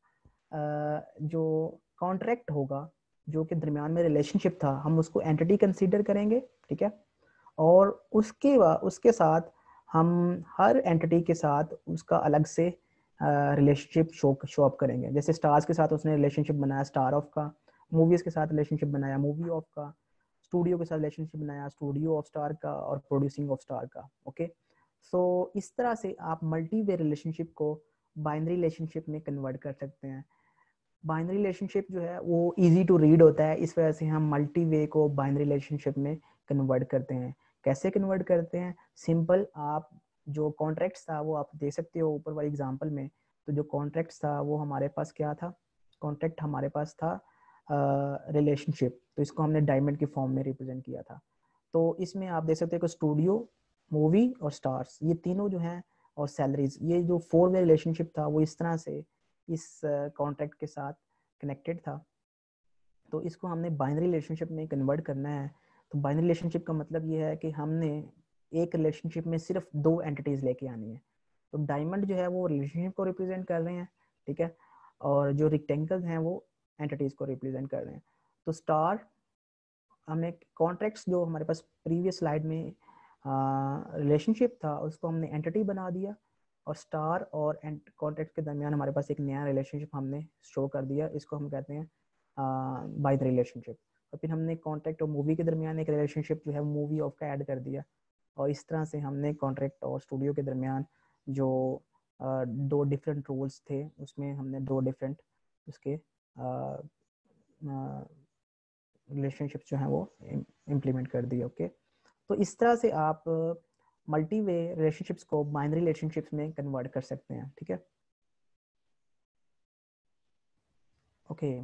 जो कॉन्ट्रैक्ट होगा जो कि दरमियान में रिलेशनशिप था, हम उसको एंटिटी कंसीडर करेंगे, ठीक है। और उसके साथ हम हर एंटिटी के साथ उसका अलग से रिलेशनशिप शो अप करेंगे। जैसे स्टार्स के साथ उसने रिलेशनशिप बनाया स्टार ऑफ का, मूवीज के साथ रिलेशनशिप बनाया मूवी ऑफ का, स्टूडियो के साथ रिलेशनशिप बनाया स्टूडियो ऑफ स्टार का, और प्रोड्यूसिंग ऑफ स्टार का। ओके, सो इस तरह से आप मल्टी वे रिलेशनशिप को बाइनरी रिलेशनशिप में कन्वर्ट कर सकते हैं। बाइनरी रिलेशनशिप जो है वो इजी टू रीड होता है, इस वजह से हम मल्टी वे को बाइनरी रिलेशनशिप में कन्वर्ट करते हैं। कैसे कन्वर्ट करते हैं? सिंपल, आप जो कॉन्ट्रैक्ट्स था वो आप देख सकते हो ऊपर वाली एग्जांपल में। तो जो कॉन्ट्रैक्ट्स था वो हमारे पास क्या था? कॉन्ट्रैक्ट हमारे पास था रिलेशनशिप, तो इसको हमने डायमंड की फॉर्म में रिप्रेजेंट किया था। तो इसमें आप देख सकते हो कि स्टूडियो, मूवी और स्टार्स, ये तीनों जो हैं, और सैलरीज, ये जो 4 वे रिलेशनशिप था वो इस तरह से इस कॉन्ट्रैक्ट के साथ कनेक्टेड था। तो इसको हमने बाइनरी रिलेशनशिप में कन्वर्ट करना है। तो बाइनरी रिलेशनशिप का मतलब ये है कि हमने एक रिलेशनशिप में सिर्फ 2 एंटिटीज लेके आनी है। तो डायमंड जो है वो रिलेशनशिप को रिप्रेजेंट कर रहे हैं, ठीक है, और जो रेक्टेंगल्स हैं वो एंटिटीज को रिप्रेजेंट कर रहे हैं। तो स्टार, हमने कॉन्ट्रैक्ट्स जो हमारे पास प्रीवियस स्लाइड में रिलेशनशिप था उसको हमने एंटिटी बना दिया, और स्टार और कॉन्ट्रैक्ट के दरमियान हमारे पास एक नया रिलेशनशिप हमने शो कर दिया, इसको हम कहते हैं बाइनरी रिलेशनशिप। और फिर हमने कॉन्ट्रैक्ट और मूवी के दरमियान एक रिलेशनशिप जो है मूवी ऑफ का ऐड कर दिया, और इस तरह से हमने कॉन्ट्रैक्ट और स्टूडियो के दरमियान जो 2 डिफरेंट रूल्स थे उसमें हमने 2 डिफरेंट उसके रिलेशनशिप जो हैं वो इम्प्लीमेंट कर दिए। ओके, तो इस तरह से आप मल्टी वे रिलेशनशिप्स को बाइनरी रिलेशनशिप्स में कन्वर्ट कर सकते हैं, ठीक है। ओके,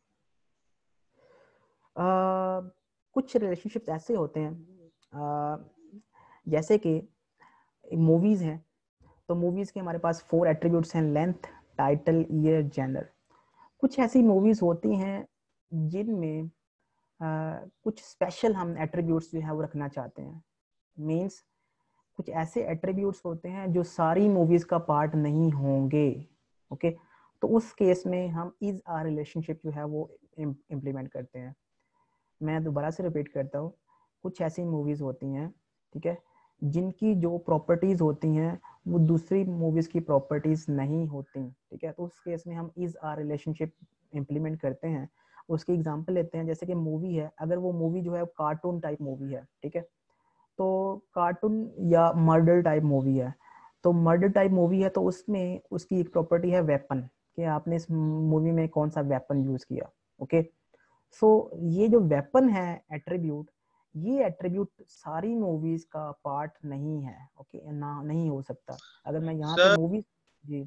कुछ रिलेशनशिप्स ऐसे होते हैं जैसे कि मूवीज़ हैं, तो मूवीज़ के हमारे पास 4 एट्रीब्यूट्स हैं: लेंथ, टाइटल, ईयर, जेंडर। कुछ ऐसी मूवीज़ होती हैं जिनमें कुछ स्पेशल हम एट्रीब्यूट्स जो है वो रखना चाहते हैं। मीन्स कुछ ऐसे एट्रीब्यूट्स होते हैं जो सारी मूवीज का पार्ट नहीं होंगे। ओके, तो उस केस में हम इज आर रिलेशनशिप जो है वो इम्प्लीमेंट करते हैं। मैं दोबारा से रिपीट करता हूँ, कुछ ऐसी मूवीज होती हैं, ठीक है, जिनकी जो प्रॉपर्टीज होती हैं वो दूसरी मूवीज की प्रॉपर्टीज नहीं होती, ठीक है। तो उस केस में हम इज आर रिलेशनशिप इम्प्लीमेंट करते हैं। उसकी एग्जांपल लेते हैं, जैसे कि मूवी है, अगर वो मूवी जो है कार्टून टाइप मूवी है, ठीक है, तो कार्टून या मर्डर टाइप मूवी है, तो मर्डर टाइप मूवी है तो उसमें उसकी एक प्रॉपर्टी है वेपन, कि आपने इस मूवी में कौन सा वेपन यूज किया। ओके, सो ये जो वेपन है एट्रीब्यूट, ये एट्रीब्यूट सारी मूवीज का पार्ट नहीं है। ओके, ना नहीं हो सकता। अगर मैं यहाँ पे मूवी, जी,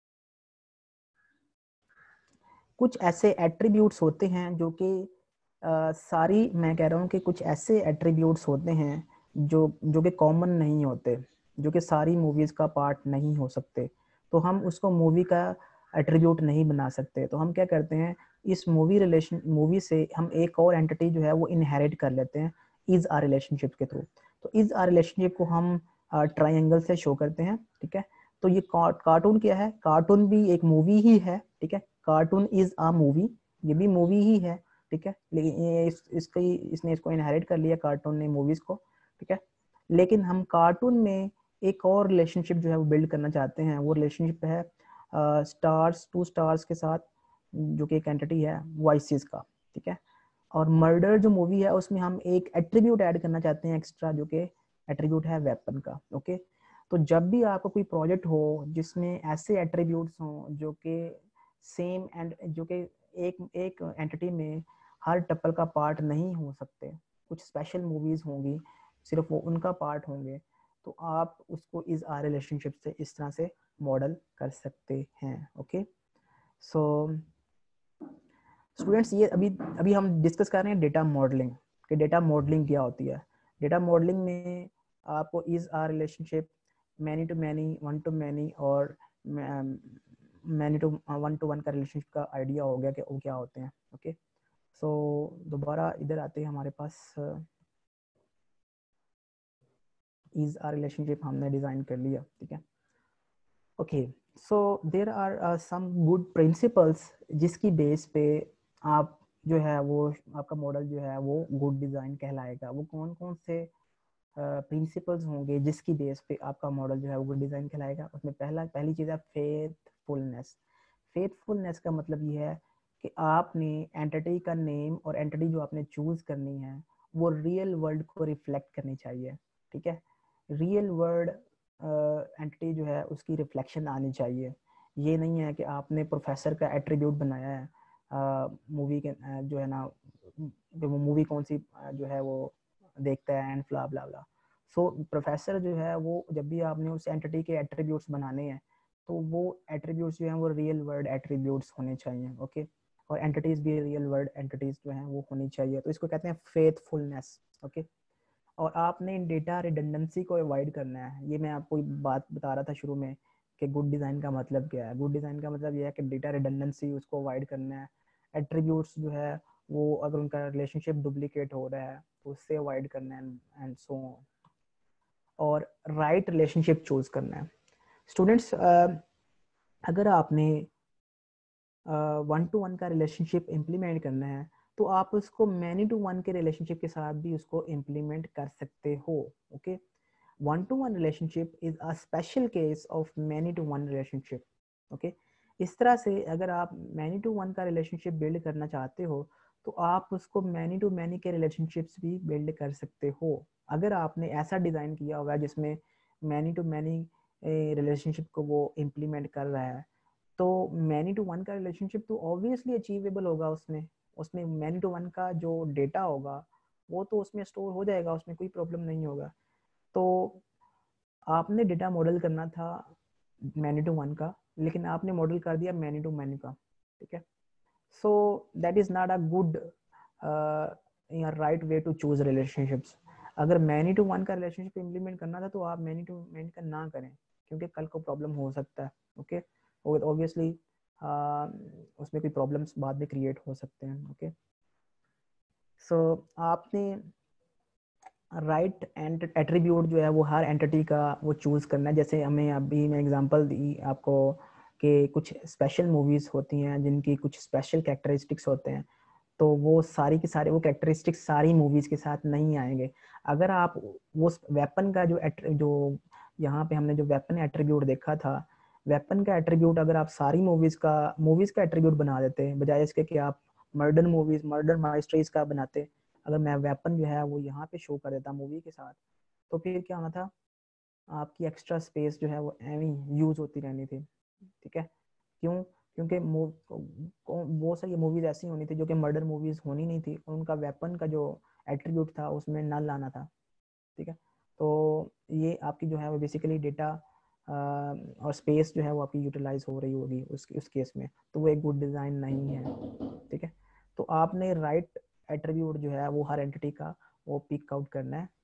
कुछ ऐसे एट्रीब्यूट्स होते हैं जो कि सारी, मैं कह रहा हूँ कि कुछ ऐसे एट्रीब्यूट्स होते हैं जो कि कॉमन नहीं होते, जो कि सारी मूवीज का पार्ट नहीं हो सकते, तो हम उसको मूवी का एट्रीब्यूट नहीं बना सकते। तो हम क्या करते हैं, इस मूवी से हम एक और एंटिटी जो है वो इनहेरिट कर लेते हैं इज आर रिलेशनशिप के थ्रू। तो इज आर रिलेशनशिप को हम ट्राइंगल से शो करते हैं, ठीक है। तो ये कार्टून क्या है? कार्टून भी एक मूवी ही है, ठीक है। कार्टून इज अ मूवी, ये भी मूवी ही है, ठीक है, लेकिन ये इसने इसको इनहेरिट कर लिया कार्टून ने मूवीज को, ठीक है। लेकिन हम कार्टून में एक और रिलेशनशिप जो है वो बिल्ड करना चाहते हैं, वो रिलेशनशिप है स्टार्स, 2 स्टार्स के साथ, जो कि एक एंटिटी है वॉइसेस का, ठीक है। और मर्डर जो मूवी है उसमें हम एक एट्रीब्यूट ऐड करना चाहते हैं एक्स्ट्रा, जो कि एट्रीब्यूट है वेपन का। ओके, तो जब भी आपका कोई प्रोजेक्ट हो जिसमें ऐसे एट्रीब्यूट्स हों जो कि सेम एंड जो कि एक एक एंटिटी में हर टप्पल का पार्ट नहीं हो सकते, कुछ स्पेशल मूवीज होंगी सिर्फ वो उनका पार्ट होंगे, तो आप उसको इस आर रिलेशनशिप से इस तरह से मॉडल कर सकते हैं। ओके, सो स्टूडेंट्स, ये अभी अभी हम डिस्कस कर रहे हैं डेटा मॉडलिंग, कि डेटा मॉडलिंग क्या होती है। डेटा मॉडलिंग में आपको E are relationship, many to many, one to many और मैनी टू वन का रिलेशनशिप का आइडिया हो गया कि वो क्या होते हैं। ओके, सो दोबारा इधर आते हैं, हमारे पास इज आर रिलेशनशिप हमने डिजाइन कर लिया, ठीक है। Okay, so there are some good principles जिसकी बेस पे आप जो है वो आपका मॉडल जो है वो गुड डिज़ाइन कहलाएगा। वो कौन कौन से प्रिंसिपल्स होंगे जिसकी बेस पे आपका मॉडल जो है वो गुड डिज़ाइन कहलाएगा? उसमें पहली चीज़ है फेथफुलनेस। फेथफुलनेस का मतलब ये है कि आपने एंटिटी का नेम और एंटिटी जो आपने चूज करनी है वो रियल वर्ल्ड को रिफ्लेक्ट करनी चाहिए। ठीक है, रियल वर्ल्ड एंटिटी जो है उसकी रिफ्लेक्शन आनी चाहिए। ये नहीं है कि आपने प्रोफेसर का एट्रीब्यूट बनाया है मूवी के जो है ना, वो मूवी कौन सी जो है वो देखता है and फ्ला blah blah. So professor जो है वो जब भी आपने उस एंटिटी के एट्रीब्यूट्स बनाने हैं तो वो एट्रीब्यूट्स जो हैं वो रियल वर्ल्ड एट्रीब्यूट्स होने चाहिए। ओके, और एंटिटीज भी रियल वर्ल्ड एंटिटीज जो हैं वो होनी चाहिए। तो इसको कहते हैं फेथफुलनेस। ओके, और आपने डेटा रिडंडेंसी को अवॉइड करना है। ये मैं आपको बात बता रहा था शुरू में कि गुड डिज़ाइन का मतलब क्या है। गुड डिज़ाइन का मतलब ये है कि डेटा रिडंडेंसी उसको अवॉइड करना है। एट्रीब्यूट्स जो है वो अगर उनका रिलेशनशिप डुप्लीकेट हो रहा है तो उससे अवॉइड करना है एंड सो ऑन। और राइट रिलेशनशिप चूज करना है। स्टूडेंट्स, अगर आपने 1-to-1 का रिलेशनशिप इम्प्लीमेंट करना है तो आप उसको मैनी टू वन के रिलेशनशिप के साथ भी उसको इम्प्लीमेंट कर सकते हो। Okay, 1-to-1 relationship is a special case of many-to-one relationship. Okay, इस तरह से अगर आप मैनी टू वन का रिलेशनशिप बिल्ड करना चाहते हो तो आप उसको मैनी टू मैनी के रिलेशनशिप्स भी बिल्ड कर सकते हो। अगर आपने ऐसा डिज़ाइन किया होगा जिसमें मैनी टू मैनी रिलेशनशिप को वो इम्प्लीमेंट कर रहा है तो मैनी टू वन का रिलेशनशिप तो ऑब्वियसली अचीवेबल होगा। उसमें उसमें मैनी टू वन का जो डेटा होगा वो तो उसमें स्टोर हो जाएगा, उसमें कोई प्रॉब्लम नहीं होगा। तो आपने डेटा मॉडल करना था मैनी टू वन का, लेकिन आपने मॉडल कर दिया मैनी टू मैनी का। ठीक है, so that is not a good right way to choose relationships. अगर मैनी टू वन का रिलेशनशिप इम्प्लीमेंट करना था तो आप मैनी टू मैनी का ना करें, क्योंकि कल को प्रॉब्लम हो सकता है। ओके, और ऑब्वियसली उसमें कोई प्रॉब्लम्स बाद में क्रिएट हो सकते हैं। ओके, सो आपने राइट एंड एट्रीब्यूट जो है वो हर एंटिटी का वो चूज़ करना है। जैसे हमें अभी मैं एग्जांपल दी आपको कि कुछ स्पेशल मूवीज़ होती हैं जिनकी कुछ स्पेशल कैरेक्टरिस्टिक्स होते हैं, तो वो सारी की सारी वो कैरेक्टरिस्टिक्स सारी मूवीज़ के साथ नहीं आएंगे। अगर आप वो वेपन का जो यहाँ पे हमने जो वेपन एट्रीब्यूट देखा था, वेपन का एट्रीब्यूट अगर आप सारी मूवीज़ का एट्रीब्यूट बना देते हैं बजाय इसके कि आप मर्डर माइस्ट्रीज का बनाते, अगर मैं वेपन जो है वो यहाँ पे शो कर देता मूवी के साथ, तो फिर क्या होना था, आपकी एक्स्ट्रा स्पेस जो है वो एवं यूज होती रहनी थी। ठीक है, क्यों? क्योंकि बहुत सारी मूवीज ऐसी होनी थी जो कि मर्डर मूवीज होनी नहीं थी और उनका वेपन का जो एट्रीब्यूट था उसमें नल लाना था। ठीक है, तो ये आपकी जो है वो बेसिकली डेटा और स्पेस जो है वो आपकी यूटिलाइज हो रही होगी उस केस में, तो वो एक गुड डिज़ाइन नहीं है। ठीक है, तो आपने राइट एट्रीब्यूट जो है वो हर एंटिटी का वो पिक आउट करना है।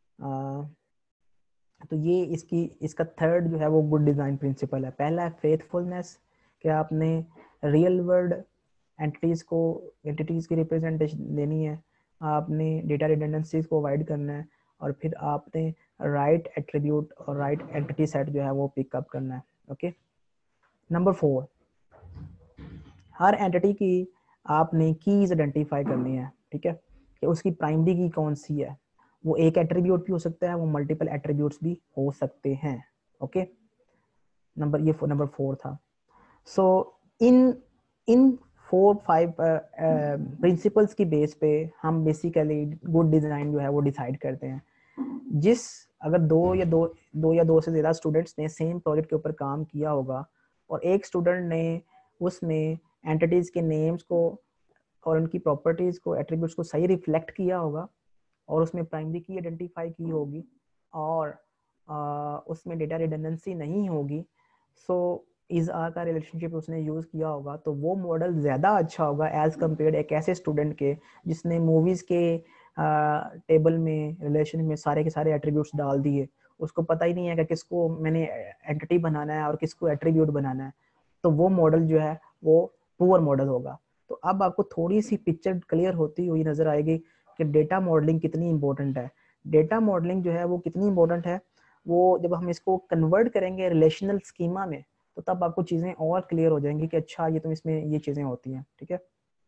तो ये इसका थर्ड जो है वो गुड डिज़ाइन प्रिंसिपल है। पहला है फेथफुलनेस, कि आपने रियल वर्ल्ड एंटिटीज़ की रिप्रेजेंटेशन देनी है, आपने डेटा रिडंडेंसीज को अवॉइड करना है, और फिर आपने राइट एट्रीब्यूट और राइट एंटिटी सेट जो है वो पिकअप करना है। ओके, नंबर 4, हर एंटिटी की आपने कीज आइडेंटिफाई करनी है। ठीक है, कि उसकी प्राइमरी की कौन सी है। वो एक एट्रीब्यूट भी हो सकता है, वो मल्टीपल एट्रीब्यूट्स भी हो सकते हैं। ओके, नंबर 4 था। सो इन इन 4-5 प्रिंसिपल्स की बेस पे हम बेसिकली गुड डिज़ाइन जो है वो डिसाइड करते हैं। जिस अगर दो से ज़्यादा स्टूडेंट्स ने सेम प्रोजेक्ट के ऊपर काम किया होगा और एक स्टूडेंट ने उसमें एंटिटीज़ के नेम्स को और उनकी प्रॉपर्टीज़ को, एट्रीब्यूट्स को सही रिफ्लेक्ट किया होगा और उसमें प्राइमरी की आइडेंटिफाई की होगी और उसमें डेटा रिडंडेंसी नहीं होगी, सो इज आर का रिलेशनशिप उसने यूज़ किया होगा, तो वो मॉडल ज़्यादा अच्छा होगा एज कम्पेयर एक ऐसे स्टूडेंट के जिसने मूवीज़ के टेबल में रिलेशन में सारे के सारे एट्रीब्यूट्स डाल दिए। उसको पता ही नहीं है कि किसको मैंने एंटिटी बनाना है और किसको एट्रीब्यूट बनाना है, तो वो मॉडल जो है वो पुअर मॉडल होगा। तो अब आपको थोड़ी सी पिक्चर क्लियर होती हुई नजर आएगी कि डेटा मॉडलिंग कितनी इंपॉर्टेंट है। डेटा मॉडलिंग जो है वो कितनी इंपॉर्टेंट है, वो जब हम इसको कन्वर्ट करेंगे रिलेशनल स्कीमा में तो तब आपको चीज़ें और क्लियर हो जाएंगी कि अच्छा ये तो इसमें ये चीज़ें होती हैं, ठीक है।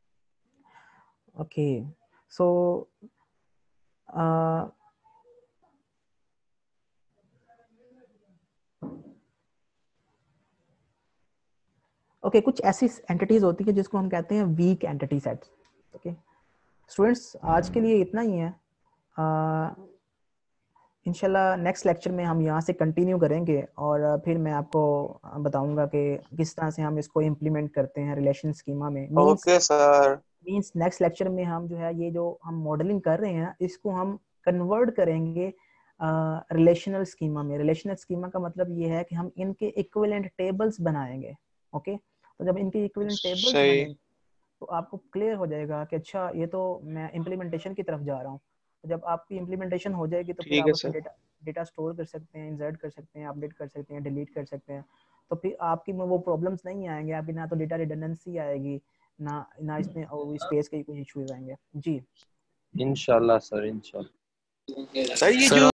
ओके, सो ओके, कुछ ऐसी एंटिटीज होती है जिसको हम कहते हैं weak entity sets. Okay students, आज के लिए इतना ही है। इंशाल्लाह नेक्स्ट लेक्चर में हम यहाँ से कंटिन्यू करेंगे और फिर मैं आपको बताऊंगा कि किस तरह से हम इसको इम्प्लीमेंट करते हैं रिलेशन स्कीमा में। Okay sir. Means next lecture में हम जो है ये जो हम मॉडलिंग कर रहे हैं इसको हम कन्वर्ट करेंगे रिलेशनल स्कीमा में। रिलेशनल स्कीमा का मतलब ये है कि हम इनके इक्विवेलेंट टेबल्स बनाएंगे। ओके, तो जब इनके इक्विवेलेंट टेबल्स बनेंगे तो आपको क्लियर हो जाएगा कि अच्छा ये तो मैं इम्प्लीमेंटेशन की तरफ जा रहा हूँ। तो जब आपकी इम्प्लीमेंटेशन हो जाएगी तो फिर आप उसमें डेटा स्टोर कर सकते हैं, इंसर्ट कर सकते हैं, अपडेट कर सकते हैं, डिलीट कर सकते हैं। तो फिर आपकी में वो प्रॉब्लम्स नहीं आएंगे, आपकी ना तो डेटा रिडंडेंसी आएगी ना इसमें स्पेस के कोई इश्यूज आएंगे। जी इंशाल्लाह सर, इंशाल्लाह। सर ये जो